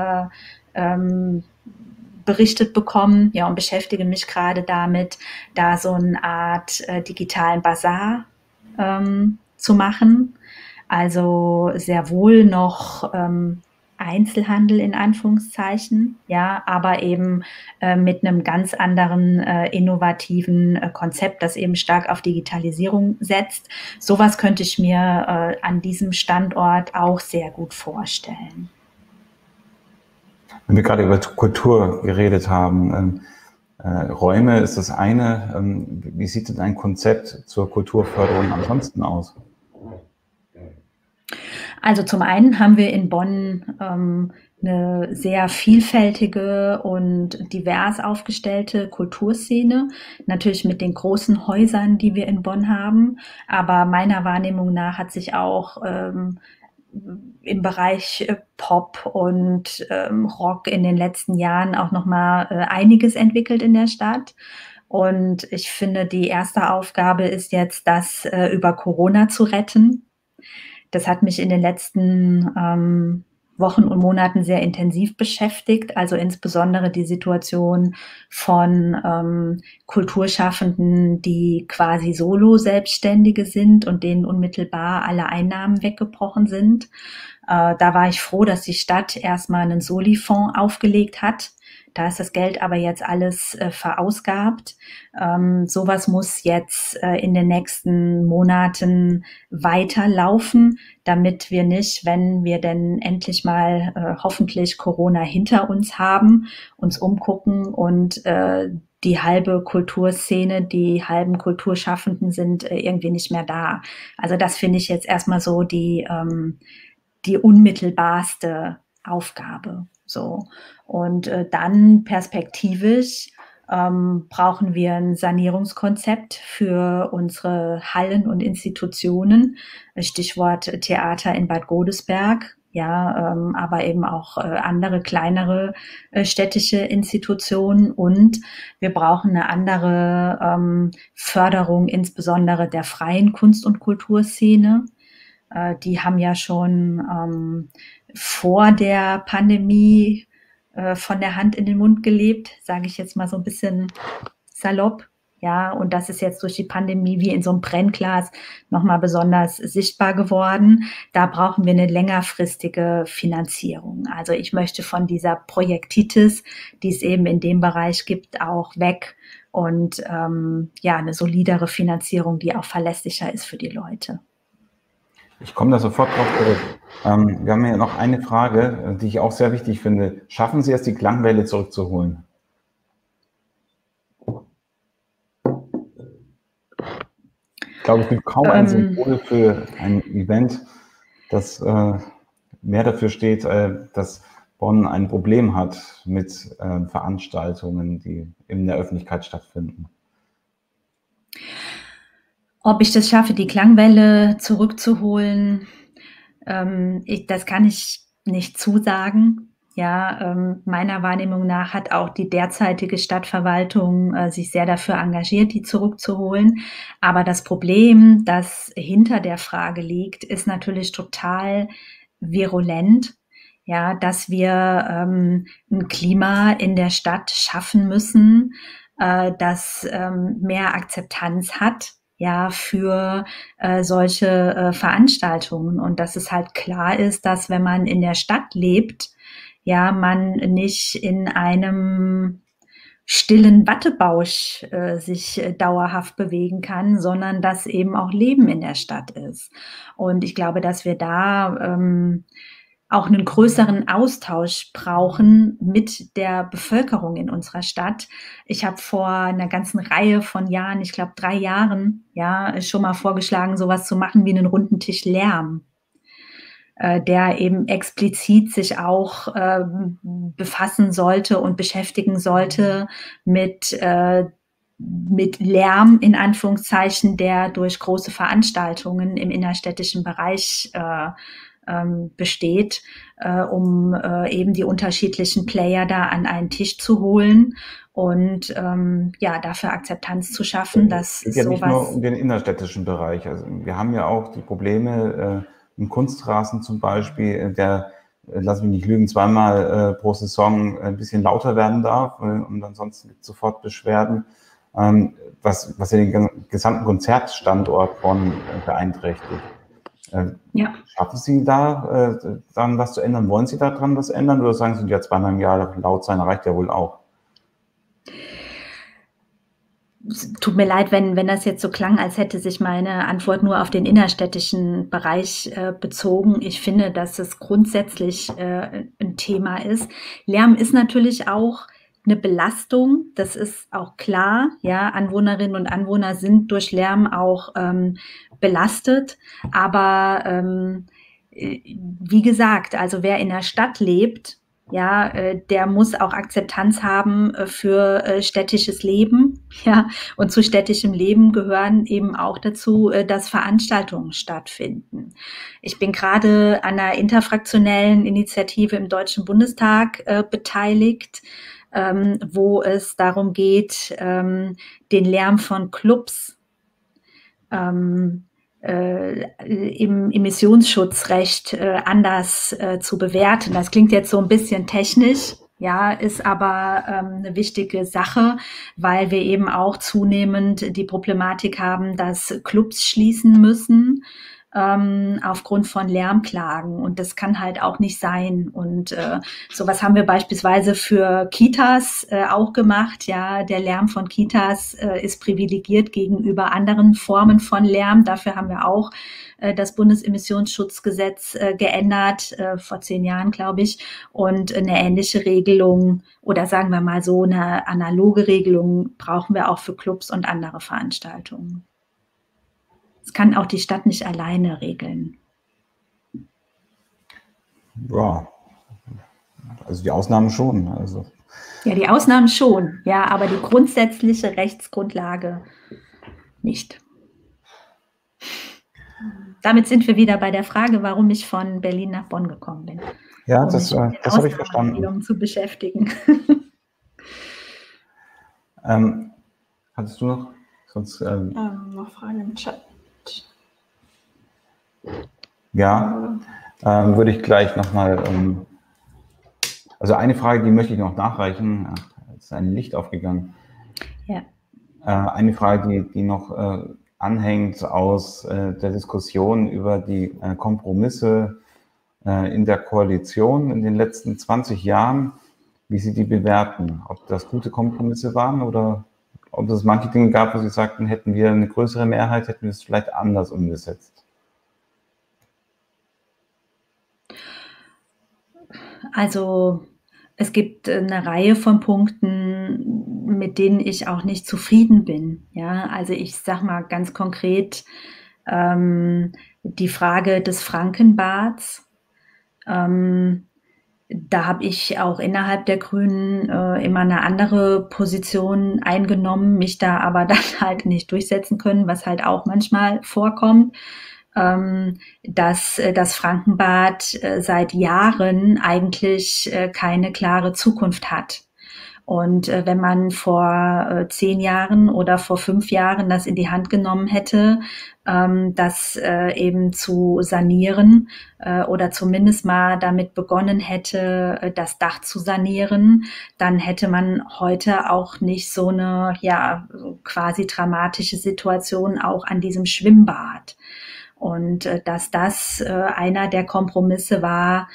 berichtet bekommen, ja, und beschäftige mich gerade damit, da so eine Art digitalen Bazar zu machen. Also sehr wohl noch Einzelhandel in Anführungszeichen, ja, aber eben mit einem ganz anderen innovativen Konzept, das eben stark auf Digitalisierung setzt. Sowas könnte ich mir an diesem Standort auch sehr gut vorstellen. Wenn wir gerade über Kultur geredet haben, Räume ist das eine. Wie sieht denn ein Konzept zur Kulturförderung ansonsten aus? Also zum einen haben wir in Bonn eine sehr vielfältige und divers aufgestellte Kulturszene, natürlich mit den großen Häusern, die wir in Bonn haben, aber meiner Wahrnehmung nach hat sich auch im Bereich Pop und Rock in den letzten Jahren auch nochmal einiges entwickelt in der Stadt. Und ich finde, die erste Aufgabe ist jetzt, das über Corona zu retten. Das hat mich in den letzten Wochen und Monaten sehr intensiv beschäftigt, also insbesondere die Situation von Kulturschaffenden, die quasi Solo-Selbstständige sind und denen unmittelbar alle Einnahmen weggebrochen sind. Da war ich froh, dass die Stadt erstmal einen Soli-Fonds aufgelegt hat. Da ist das Geld aber jetzt alles verausgabt. Sowas muss jetzt in den nächsten Monaten weiterlaufen, damit wir nicht, wenn wir denn endlich mal hoffentlich Corona hinter uns haben, uns umgucken und die halbe Kulturszene, die halben Kulturschaffenden sind irgendwie nicht mehr da. Also das finde ich jetzt erstmal so die unmittelbarste Aufgabe. So. Und dann perspektivisch brauchen wir ein Sanierungskonzept für unsere Hallen und Institutionen. Stichwort Theater in Bad Godesberg, ja, aber eben auch andere kleinere städtische Institutionen. Und wir brauchen eine andere Förderung, insbesondere der freien Kunst- und Kulturszene. Die haben ja schon vor der Pandemie von der Hand in den Mund gelebt, sage ich jetzt mal so ein bisschen salopp. Ja, und das ist jetzt durch die Pandemie wie in so einem Brennglas nochmal besonders sichtbar geworden. Da brauchen wir eine längerfristige Finanzierung. Also ich möchte von dieser Projektitis, die es eben in dem Bereich gibt, auch weg und ja, eine solidere Finanzierung, die auch verlässlicher ist für die Leute. Ich komme da sofort drauf zurück. Wir haben hier noch eine Frage, die ich auch sehr wichtig finde. Schaffen Sie es, die Klangwelle zurückzuholen? Ich glaube, es gibt kaum ein Symbol für ein Event, das mehr dafür steht, dass Bonn ein Problem hat mit Veranstaltungen, die in der Öffentlichkeit stattfinden. Ob ich das schaffe, die Klangwelle zurückzuholen, das kann ich nicht zusagen. Ja, meiner Wahrnehmung nach hat auch die derzeitige Stadtverwaltung sich sehr dafür engagiert, die zurückzuholen. Aber das Problem, das hinter der Frage liegt, ist natürlich total virulent. Ja, dass wir ein Klima in der Stadt schaffen müssen, das mehr Akzeptanz hat, ja, für solche Veranstaltungen, und dass es halt klar ist, dass wenn man in der Stadt lebt, ja, man nicht in einem stillen Wattebausch sich dauerhaft bewegen kann, sondern dass eben auch Leben in der Stadt ist. Und ich glaube, dass wir da auch einen größeren Austausch brauchen mit der Bevölkerung in unserer Stadt. Ich habe vor einer ganzen Reihe von Jahren, ich glaube 3 Jahren, ja, schon mal vorgeschlagen, sowas zu machen wie einen runden Tisch Lärm, der eben explizit sich auch befassen sollte und beschäftigen sollte mit Lärm in Anführungszeichen, der durch große Veranstaltungen im innerstädtischen Bereich besteht, um eben die unterschiedlichen Player da an einen Tisch zu holen und ja, dafür Akzeptanz zu schaffen, dass Es geht ja nicht nur sowas. um den innerstädtischen Bereich. Also wir haben ja auch die Probleme im Kunstrasen zum Beispiel, der, lass mich nicht lügen, zweimal pro Saison ein bisschen lauter werden darf und ansonsten gibt es sofort Beschwerden, was ja den gesamten Konzertstandort Bonn beeinträchtigt. Ja. Schaffen Sie da dann was zu ändern? Wollen Sie daran was ändern oder sagen Sie, ja, zweimal im Jahr laut sein reicht ja wohl auch? Es tut mir leid, wenn das jetzt so klang, als hätte sich meine Antwort nur auf den innerstädtischen Bereich bezogen. Ich finde, dass es grundsätzlich ein Thema ist. Lärm ist natürlich auch eine Belastung, das ist auch klar. Ja, Anwohnerinnen und Anwohner sind durch Lärm auch belastet. Aber wie gesagt, also wer in der Stadt lebt, ja, der muss auch Akzeptanz haben für städtisches Leben, ja, und zu städtischem Leben gehören eben auch dazu, dass Veranstaltungen stattfinden. Ich bin gerade an einer interfraktionellen Initiative im Deutschen Bundestag beteiligt, wo es darum geht, den Lärm von Clubs im Emissionsschutzrecht anders zu bewerten. Das klingt jetzt so ein bisschen technisch, ja, ist aber eine wichtige Sache, weil wir eben auch zunehmend die Problematik haben, dass Clubs schließen müssen aufgrund von Lärmklagen. Und das kann halt auch nicht sein. Und sowas haben wir beispielsweise für Kitas auch gemacht. Ja, der Lärm von Kitas ist privilegiert gegenüber anderen Formen von Lärm. Dafür haben wir auch das Bundesemissionsschutzgesetz geändert, vor 10 Jahren, glaube ich. Und eine ähnliche Regelung oder sagen wir mal so eine analoge Regelung brauchen wir auch für Clubs und andere Veranstaltungen. Das kann auch die Stadt nicht alleine regeln. Ja, also die Ausnahmen schon. Also. Ja, die Ausnahmen schon, ja, aber die grundsätzliche Rechtsgrundlage nicht. Damit sind wir wieder bei der Frage, warum ich von Berlin nach Bonn gekommen bin. Ja, das habe ich verstanden. Zu beschäftigen. Hattest du noch? Sonst, noch Fragen im Chat. Ja, würde ich gleich nochmal, also eine Frage, die möchte ich noch nachreichen. Ach, es ist ein Licht aufgegangen. Ja. Eine Frage, die noch anhängt aus der Diskussion über die Kompromisse in der Koalition in den letzten 20 Jahren, wie Sie die bewerten. Ob das gute Kompromisse waren oder ob es manche Dinge gab, wo Sie sagten, hätten wir eine größere Mehrheit, hätten wir es vielleicht anders umgesetzt. Also es gibt eine Reihe von Punkten, mit denen ich auch nicht zufrieden bin. Ja, also ich sage mal ganz konkret die Frage des Frankenbads. Da habe ich auch innerhalb der Grünen immer eine andere Position eingenommen, mich da aber dann halt nicht durchsetzen können, was halt auch manchmal vorkommt. Dass das Frankenbad seit Jahren eigentlich keine klare Zukunft hat. Und wenn man vor 10 Jahren oder vor 5 Jahren das in die Hand genommen hätte, das eben zu sanieren oder zumindest mal damit begonnen hätte, das Dach zu sanieren, dann hätte man heute auch nicht so eine ja quasi dramatische Situation auch an diesem Schwimmbad. Und dass das einer der Kompromisse war,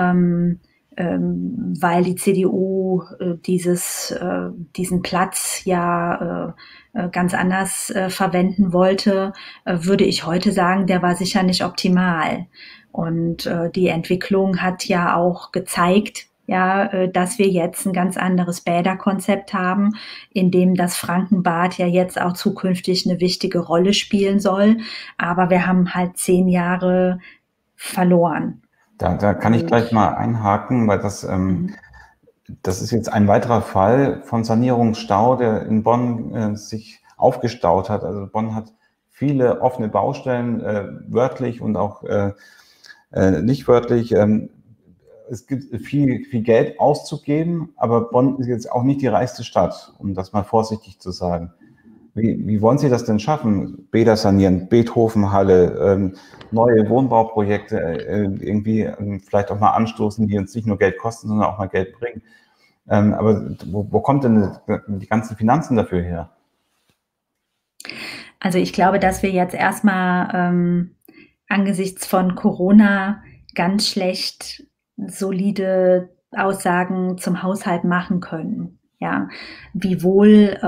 weil die CDU diesen Platz ja ganz anders verwenden wollte, würde ich heute sagen, der war sicher nicht optimal. Und die Entwicklung hat ja auch gezeigt, ja, dass wir jetzt ein ganz anderes Bäderkonzept haben, in dem das Frankenbad ja jetzt auch zukünftig eine wichtige Rolle spielen soll. Aber wir haben halt 10 Jahre verloren. Da kann ich gleich mal einhaken, weil das ist jetzt ein weiterer Fall von Sanierungsstau, der in Bonn sich aufgestaut hat. Also Bonn hat viele offene Baustellen, wörtlich und auch nicht wörtlich. es gibt viel Geld auszugeben, aber Bonn ist jetzt auch nicht die reichste Stadt, um das mal vorsichtig zu sagen. Wie wollen Sie das denn schaffen? Bäder sanieren, Beethovenhalle, neue Wohnbauprojekte irgendwie vielleicht auch mal anstoßen, die uns nicht nur Geld kosten, sondern auch mal Geld bringen. Aber wo kommt denn die ganzen Finanzen dafür her? Also ich glaube, dass wir jetzt erstmal angesichts von Corona ganz schlecht solide Aussagen zum Haushalt machen können. Ja, wiewohl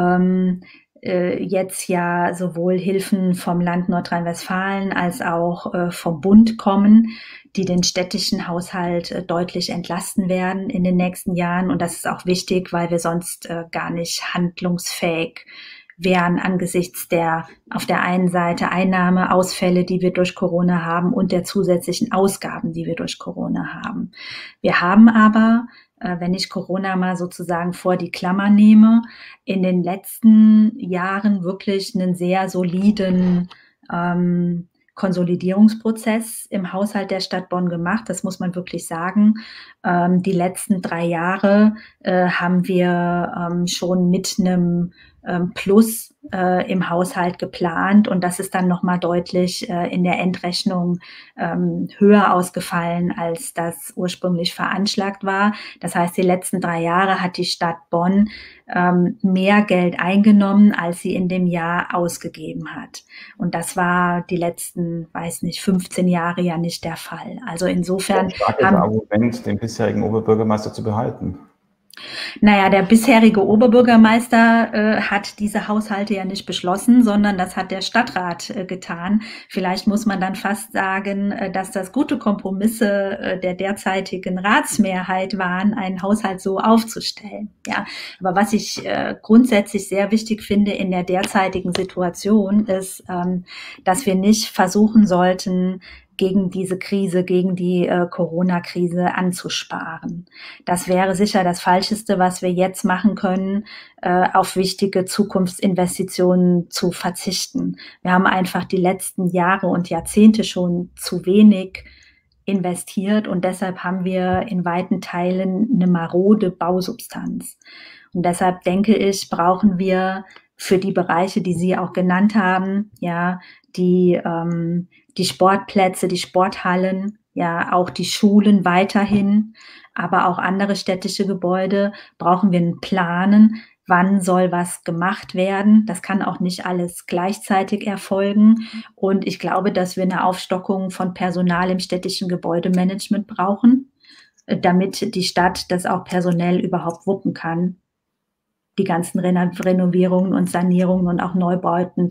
jetzt ja sowohl Hilfen vom Land Nordrhein-Westfalen als auch vom Bund kommen, die den städtischen Haushalt deutlich entlasten werden in den nächsten Jahren. Und das ist auch wichtig, weil wir sonst gar nicht handlungsfähig wären angesichts der auf der einen Seite Einnahmeausfälle, die wir durch Corona haben, und der zusätzlichen Ausgaben, die wir durch Corona haben. Wir haben aber, wenn ich Corona mal sozusagen vor die Klammer nehme, in den letzten Jahren wirklich einen sehr soliden Konsolidierungsprozess im Haushalt der Stadt Bonn gemacht. Das muss man wirklich sagen. Die letzten 3 Jahre haben wir schon mit einem Plus im Haushalt geplant, und das ist dann nochmal deutlich in der Endrechnung höher ausgefallen, als das ursprünglich veranschlagt war. Das heißt, die letzten 3 Jahre hat die Stadt Bonn mehr Geld eingenommen, als sie in dem Jahr ausgegeben hat. Und das war die letzten, 15 Jahre ja nicht der Fall. Also insofern ein starkes Argument, den bisherigen Oberbürgermeister zu behalten. Naja, der bisherige Oberbürgermeister hat diese Haushalte ja nicht beschlossen, sondern das hat der Stadtrat getan. Vielleicht muss man dann fast sagen, dass das gute Kompromisse der derzeitigen Ratsmehrheit waren, einen Haushalt so aufzustellen. Ja, aber was ich grundsätzlich sehr wichtig finde in der derzeitigen Situation ist, dass wir nicht versuchen sollten, gegen diese Krise, gegen die Corona-Krise anzusparen. Das wäre sicher das Falscheste, was wir jetzt machen können, auf wichtige Zukunftsinvestitionen zu verzichten. Wir haben einfach die letzten Jahre und Jahrzehnte schon zu wenig investiert, und deshalb haben wir in weiten Teilen eine marode Bausubstanz. Und deshalb denke ich, brauchen wir für die Bereiche, die Sie auch genannt haben, ja, die Sportplätze, die Sporthallen, ja, auch die Schulen weiterhin, aber auch andere städtische Gebäude, brauchen wir einen Planen, wann soll was gemacht werden. Das kann auch nicht alles gleichzeitig erfolgen. Und ich glaube, dass wir eine Aufstockung von Personal im städtischen Gebäudemanagement brauchen, damit die Stadt das auch personell überhaupt wuppen kann, die ganzen Renovierungen und Sanierungen und auch Neubauten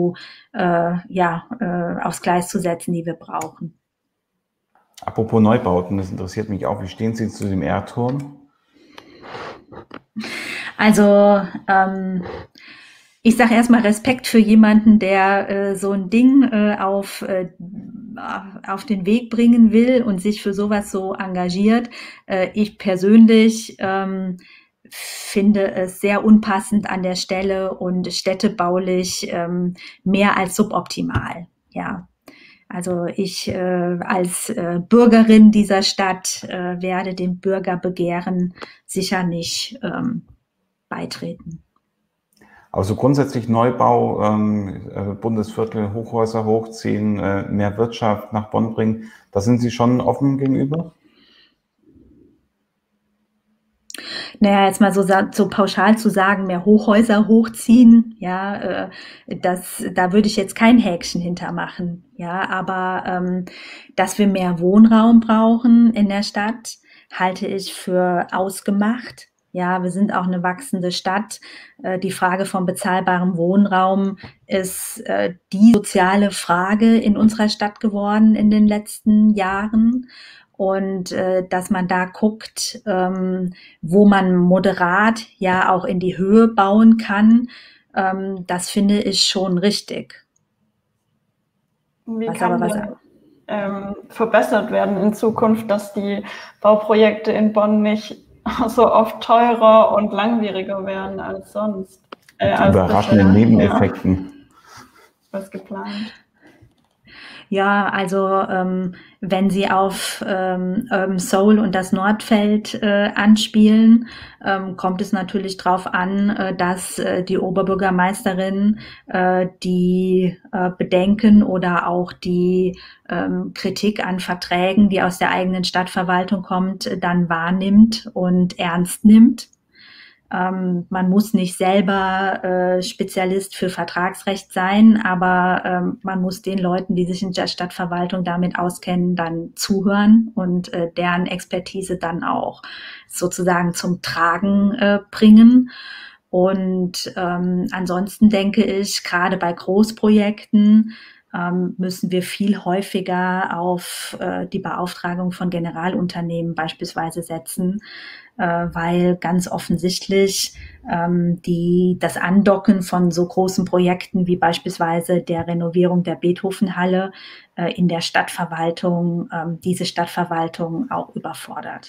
aufs Gleis zu setzen, die wir brauchen. Apropos Neubauten, das interessiert mich auch. Wie stehen Sie zu dem Erdturm? Also ich sage erstmal Respekt für jemanden, der so ein Ding auf den Weg bringen will und sich für sowas so engagiert. Ich persönlich finde es sehr unpassend an der Stelle und städtebaulich mehr als suboptimal. Ja, also ich als Bürgerin dieser Stadt werde dem Bürgerbegehren sicher nicht beitreten. Also grundsätzlich Neubau, Bundesviertel, Hochhäuser hochziehen, mehr Wirtschaft nach Bonn bringen, da sind Sie schon offen gegenüber? Naja, jetzt mal so pauschal zu sagen, mehr Hochhäuser hochziehen, ja, da würde ich jetzt kein Häkchen hintermachen, ja, aber dass wir mehr Wohnraum brauchen in der Stadt, halte ich für ausgemacht. Ja, wir sind auch eine wachsende Stadt. Die Frage von bezahlbarem Wohnraum ist die soziale Frage in unserer Stadt geworden in den letzten Jahren. Und dass man da guckt, wo man moderat ja auch in die Höhe bauen kann, das finde ich schon richtig. Wie kann das verbessert werden in Zukunft, dass die Bauprojekte in Bonn nicht so oft teurer und langwieriger werden als sonst? Mit überraschenden Nebeneffekten. Was geplant? Ja, also wenn Sie auf Urban Soul und das Nordfeld anspielen, kommt es natürlich darauf an, dass die Oberbürgermeisterin die Bedenken oder auch die Kritik an Verträgen, die aus der eigenen Stadtverwaltung kommt, dann wahrnimmt und ernst nimmt. Man muss nicht selber Spezialist für Vertragsrecht sein, aber man muss den Leuten, die sich in der Stadtverwaltung damit auskennen, dann zuhören und deren Expertise dann auch sozusagen zum Tragen bringen. Und ansonsten denke ich, gerade bei Großprojekten müssen wir viel häufiger auf die Beauftragung von Generalunternehmen beispielsweise setzen, weil ganz offensichtlich das Andocken von so großen Projekten wie beispielsweise der Renovierung der Beethovenhalle in der Stadtverwaltung diese Stadtverwaltung auch überfordert.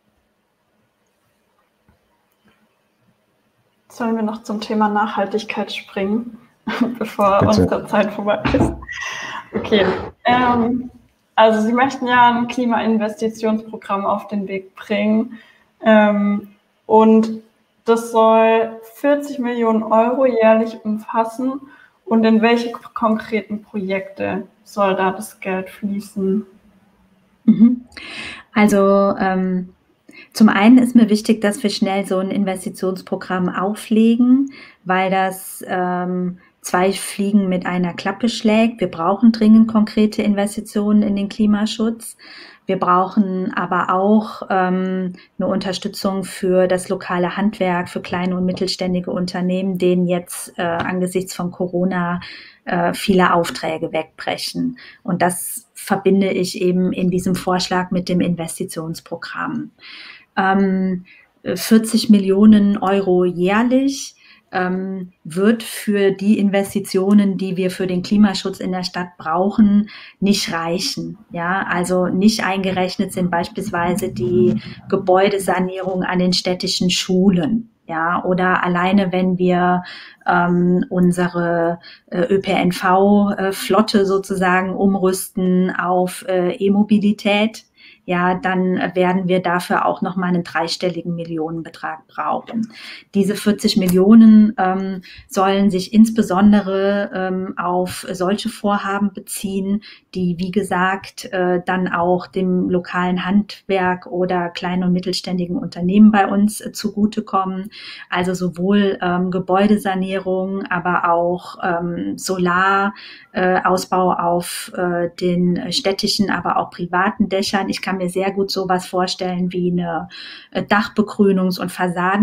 Sollen wir noch zum Thema Nachhaltigkeit springen, bevor unsere Zeit vorbei ist? Okay. Also Sie möchten ja ein Klimainvestitionsprogramm auf den Weg bringen. Und das soll 40 Millionen Euro jährlich umfassen. Und in welche konkreten Projekte soll da das Geld fließen? Also zum einen ist mir wichtig, dass wir schnell so ein Investitionsprogramm auflegen, weil das zwei Fliegen mit einer Klappe schlägt. Wir brauchen dringend konkrete Investitionen in den Klimaschutz. Wir brauchen aber auch eine Unterstützung für das lokale Handwerk, für kleine und mittelständige Unternehmen, denen jetzt angesichts von Corona viele Aufträge wegbrechen. Und das verbinde ich eben in diesem Vorschlag mit dem Investitionsprogramm. 40 Millionen Euro jährlich wird für die Investitionen, die wir für den Klimaschutz in der Stadt brauchen, nicht reichen. Ja, also nicht eingerechnet sind beispielsweise die Gebäudesanierung an den städtischen Schulen. Ja, oder alleine, wenn wir unsere ÖPNV-Flotte sozusagen umrüsten auf E-Mobilität, ja, dann werden wir dafür auch nochmal einen dreistelligen Millionenbetrag brauchen. Diese 40 Millionen sollen sich insbesondere auf solche Vorhaben beziehen, die, wie gesagt, dann auch dem lokalen Handwerk oder kleinen und mittelständigen Unternehmen bei uns zugutekommen. Also sowohl Gebäudesanierung, aber auch Solarausbau auf den städtischen, aber auch privaten Dächern. Ich kann mir sehr gut sowas vorstellen wie eine Dachbegrünungs- und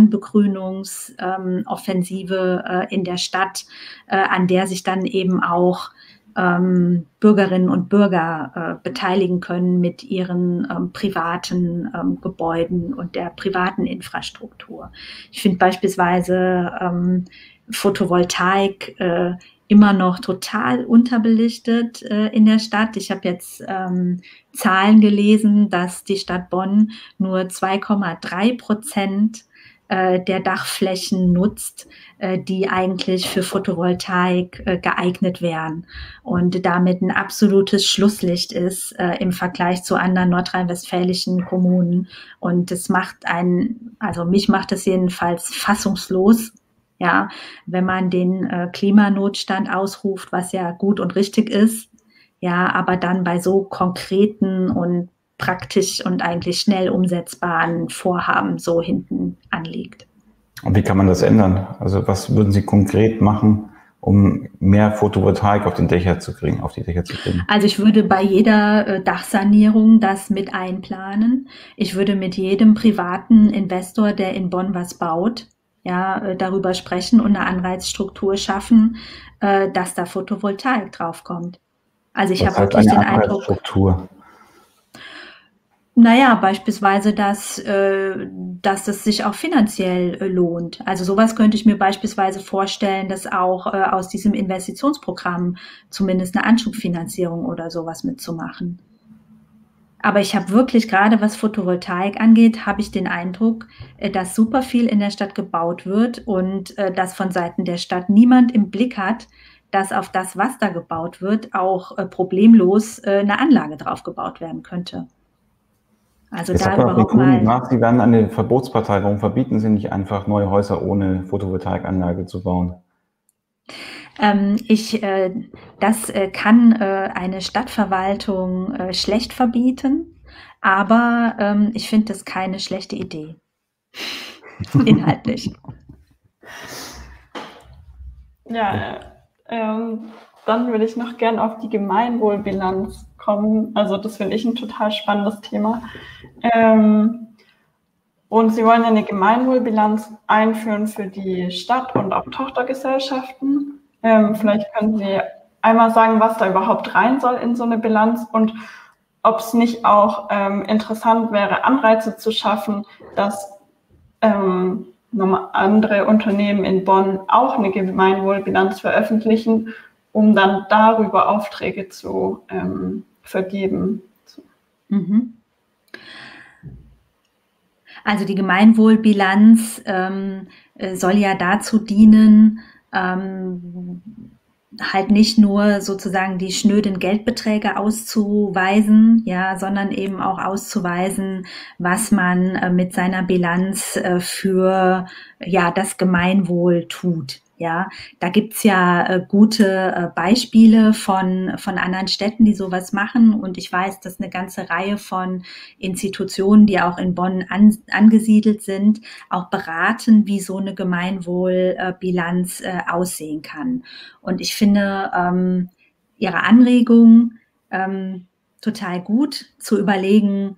Fassadenbegrünungsoffensive in der Stadt, an der sich dann eben auch Bürgerinnen und Bürger beteiligen können mit ihren privaten Gebäuden und der privaten Infrastruktur. Ich finde beispielsweise Photovoltaik immer noch total unterbelichtet in der Stadt. Ich habe jetzt Zahlen gelesen, dass die Stadt Bonn nur 2,3% der Dachflächen nutzt, die eigentlich für Photovoltaik geeignet wären und damit ein absolutes Schlusslicht ist im Vergleich zu anderen nordrhein-westfälischen Kommunen. Und das mich macht es jedenfalls fassungslos, ja, wenn man den Klimanotstand ausruft, was ja gut und richtig ist, ja, aber dann bei so konkreten und praktisch und eigentlich schnell umsetzbaren Vorhaben so hinten anliegt. Und wie kann man das ändern? Also was würden Sie konkret machen, um mehr Photovoltaik auf die Dächer zu kriegen? Also ich würde bei jeder Dachsanierung das mit einplanen. Ich würde mit jedem privaten Investor, der in Bonn was baut, ja, darüber sprechen und eine Anreizstruktur schaffen, dass da Photovoltaik draufkommt. Also ich habe wirklich den Eindruck, naja, beispielsweise, dass es sich auch finanziell lohnt. Also sowas könnte ich mir beispielsweise vorstellen, dass auch aus diesem Investitionsprogramm zumindest eine Anschubfinanzierung oder sowas mitzumachen. Aber ich habe wirklich, gerade was Photovoltaik angeht, habe ich den Eindruck, dass super viel in der Stadt gebaut wird und dass von Seiten der Stadt niemand im Blick hat, dass auf das, was da gebaut wird, auch problemlos eine Anlage drauf gebaut werden könnte. Also jetzt da sagt die überhaupt Grünen mal. nach, sie werden eine Verbotspartei. Warum verbieten sie nicht einfach neue Häuser ohne Photovoltaikanlage zu bauen? Das kann eine Stadtverwaltung schlecht verbieten, aber ich finde das keine schlechte Idee. Inhaltlich. Ja, dann würde ich noch gern auf die Gemeinwohlbilanz kommen. Also das finde ich ein total spannendes Thema. Und Sie wollen ja eine Gemeinwohlbilanz einführen für die Stadt und auch Tochtergesellschaften. Vielleicht können Sie einmal sagen, was da überhaupt rein soll in so eine Bilanz und ob es nicht auch interessant wäre, Anreize zu schaffen, dass andere Unternehmen in Bonn auch eine Gemeinwohlbilanz veröffentlichen, um dann darüber Aufträge zu vergeben. Mhm. Also die Gemeinwohlbilanz soll ja dazu dienen, halt nicht nur sozusagen die schnöden Geldbeträge auszuweisen, ja, sondern eben auch auszuweisen, was man mit seiner Bilanz für ja das Gemeinwohl tut. Ja, da gibt's ja gute Beispiele von anderen Städten, die sowas machen. Und ich weiß, dass eine ganze Reihe von Institutionen, die auch in Bonn angesiedelt sind, auch beraten, wie so eine Gemeinwohlbilanz aussehen kann. Und ich finde Ihre Anregung total gut, zu überlegen,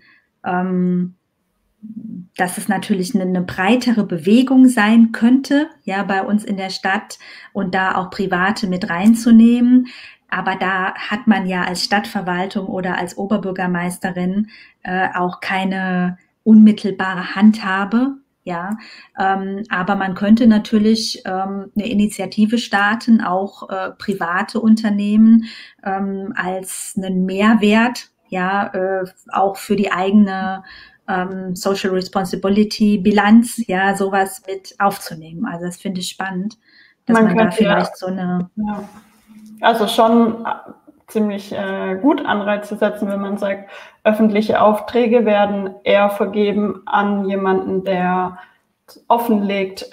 dass es natürlich eine breitere Bewegung sein könnte, ja, bei uns in der Stadt und da auch Private mit reinzunehmen. Aber da hat man ja als Stadtverwaltung oder als Oberbürgermeisterin auch keine unmittelbare Handhabe. Ja, aber man könnte natürlich eine Initiative starten, auch private Unternehmen als einen Mehrwert, ja, auch für die eigene Social Responsibility Bilanz, ja, sowas mit aufzunehmen. Also das finde ich spannend, dass man da vielleicht so eine... Ja, also schon ziemlich gut Anreize setzen, wenn man sagt, öffentliche Aufträge werden eher vergeben an jemanden, der offenlegt,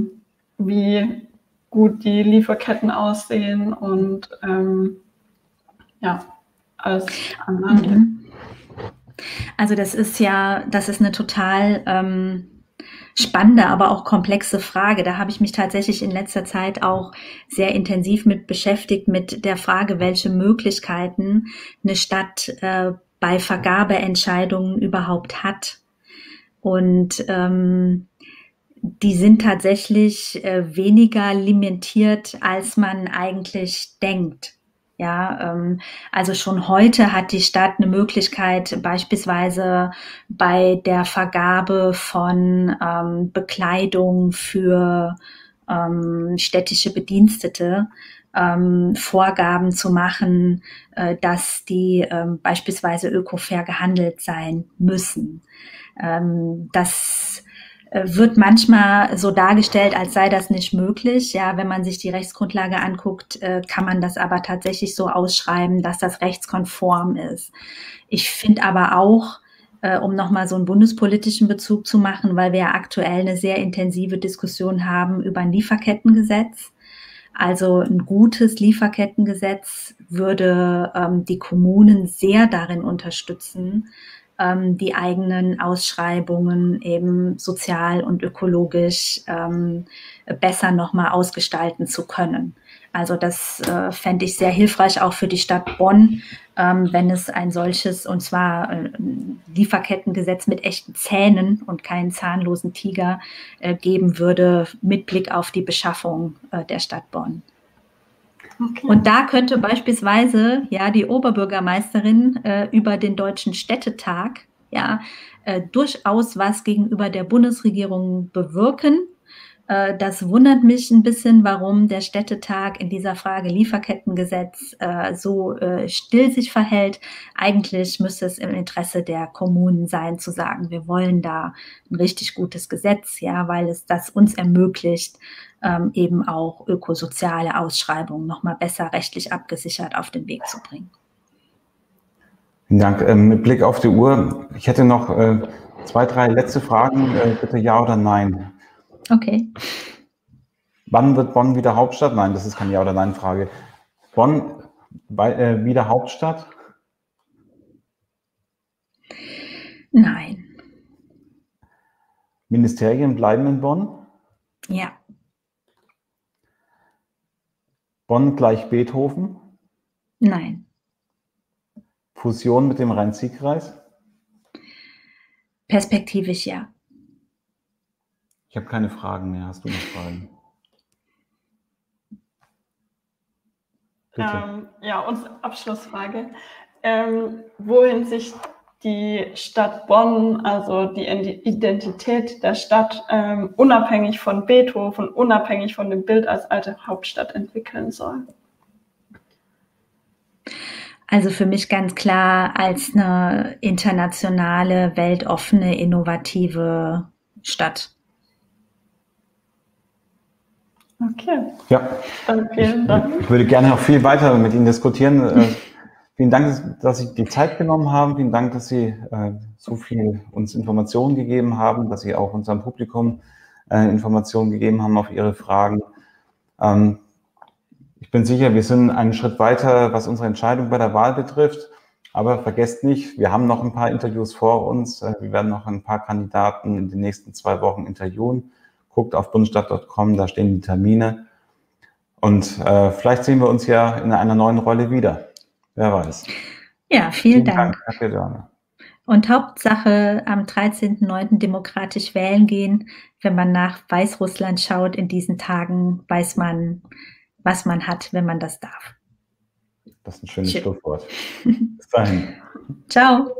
wie gut die Lieferketten aussehen und ja, als anderen. Also das ist eine total spannende, aber auch komplexe Frage. Da habe ich mich tatsächlich in letzter Zeit auch sehr intensiv mit beschäftigt, mit der Frage, welche Möglichkeiten eine Stadt bei Vergabeentscheidungen überhaupt hat. Und die sind tatsächlich weniger limitiert, als man eigentlich denkt. Ja, also schon heute hat die Stadt eine Möglichkeit, beispielsweise bei der Vergabe von Bekleidung für städtische Bedienstete Vorgaben zu machen, dass die beispielsweise ökofair gehandelt sein müssen. Das wird manchmal so dargestellt, als sei das nicht möglich. Ja, wenn man sich die Rechtsgrundlage anguckt, kann man das aber tatsächlich so ausschreiben, dass das rechtskonform ist. Ich finde aber auch, um nochmal so einen bundespolitischen Bezug zu machen, weil wir ja aktuell eine sehr intensive Diskussion haben über ein Lieferkettengesetz. Also ein gutes Lieferkettengesetz würde die Kommunen sehr darin unterstützen, die eigenen Ausschreibungen eben sozial und ökologisch besser nochmal ausgestalten zu können. Also das fände ich sehr hilfreich auch für die Stadt Bonn, wenn es ein solches, und zwar ein Lieferkettengesetz mit echten Zähnen und keinen zahnlosen Tiger geben würde, mit Blick auf die Beschaffung der Stadt Bonn. Okay. Und da könnte beispielsweise ja die Oberbürgermeisterin über den Deutschen Städtetag ja durchaus was gegenüber der Bundesregierung bewirken. Das wundert mich ein bisschen, warum der Städtetag in dieser Frage Lieferkettengesetz so still sich verhält. Eigentlich müsste es im Interesse der Kommunen sein, zu sagen, wir wollen da ein richtig gutes Gesetz, ja, weil es das uns ermöglicht, eben auch ökosoziale Ausschreibungen nochmal besser rechtlich abgesichert auf den Weg zu bringen. Vielen Dank. Mit Blick auf die Uhr, ich hätte noch 2, 3 letzte Fragen. Bitte ja oder nein. Okay. Wann wird Bonn wieder Hauptstadt? Nein, das ist keine Ja- oder Nein-Frage. Bonn wieder Hauptstadt? Nein. Ministerien bleiben in Bonn? Ja. Bonn gleich Beethoven? Nein. Fusion mit dem Rhein-Sieg-Kreis? Perspektivisch ja. Ich habe keine Fragen mehr. Hast du noch Fragen? Bitte. Ja, unsere Abschlussfrage. Wohin sich die Stadt Bonn, also die Identität der Stadt, unabhängig von Beethoven, unabhängig von dem Bild als alte Hauptstadt entwickeln soll? Also für mich ganz klar als eine internationale, weltoffene, innovative Stadt. Okay. Ja. Dann vielen Dank. Ich würde gerne noch viel weiter mit Ihnen diskutieren. Vielen Dank, dass Sie die Zeit genommen haben. Vielen Dank, dass Sie so viel uns Informationen gegeben haben, dass Sie auch unserem Publikum Informationen gegeben haben auf Ihre Fragen. Ich bin sicher, wir sind einen Schritt weiter, was unsere Entscheidung bei der Wahl betrifft. Aber vergesst nicht, wir haben noch ein paar Interviews vor uns. Wir werden noch ein paar Kandidaten in den nächsten 2 Wochen interviewen. Guckt auf bundesstadt.com, da stehen die Termine. Und vielleicht sehen wir uns ja in einer neuen Rolle wieder. Wer weiß. Ja, vielen Dank. Herr Dörner. Und Hauptsache am 13.09. demokratisch wählen gehen. Wenn man nach Weißrussland schaut in diesen Tagen, weiß man, was man hat, wenn man das darf. Das ist ein schönes Schlusswort. Bis dahin. Ciao.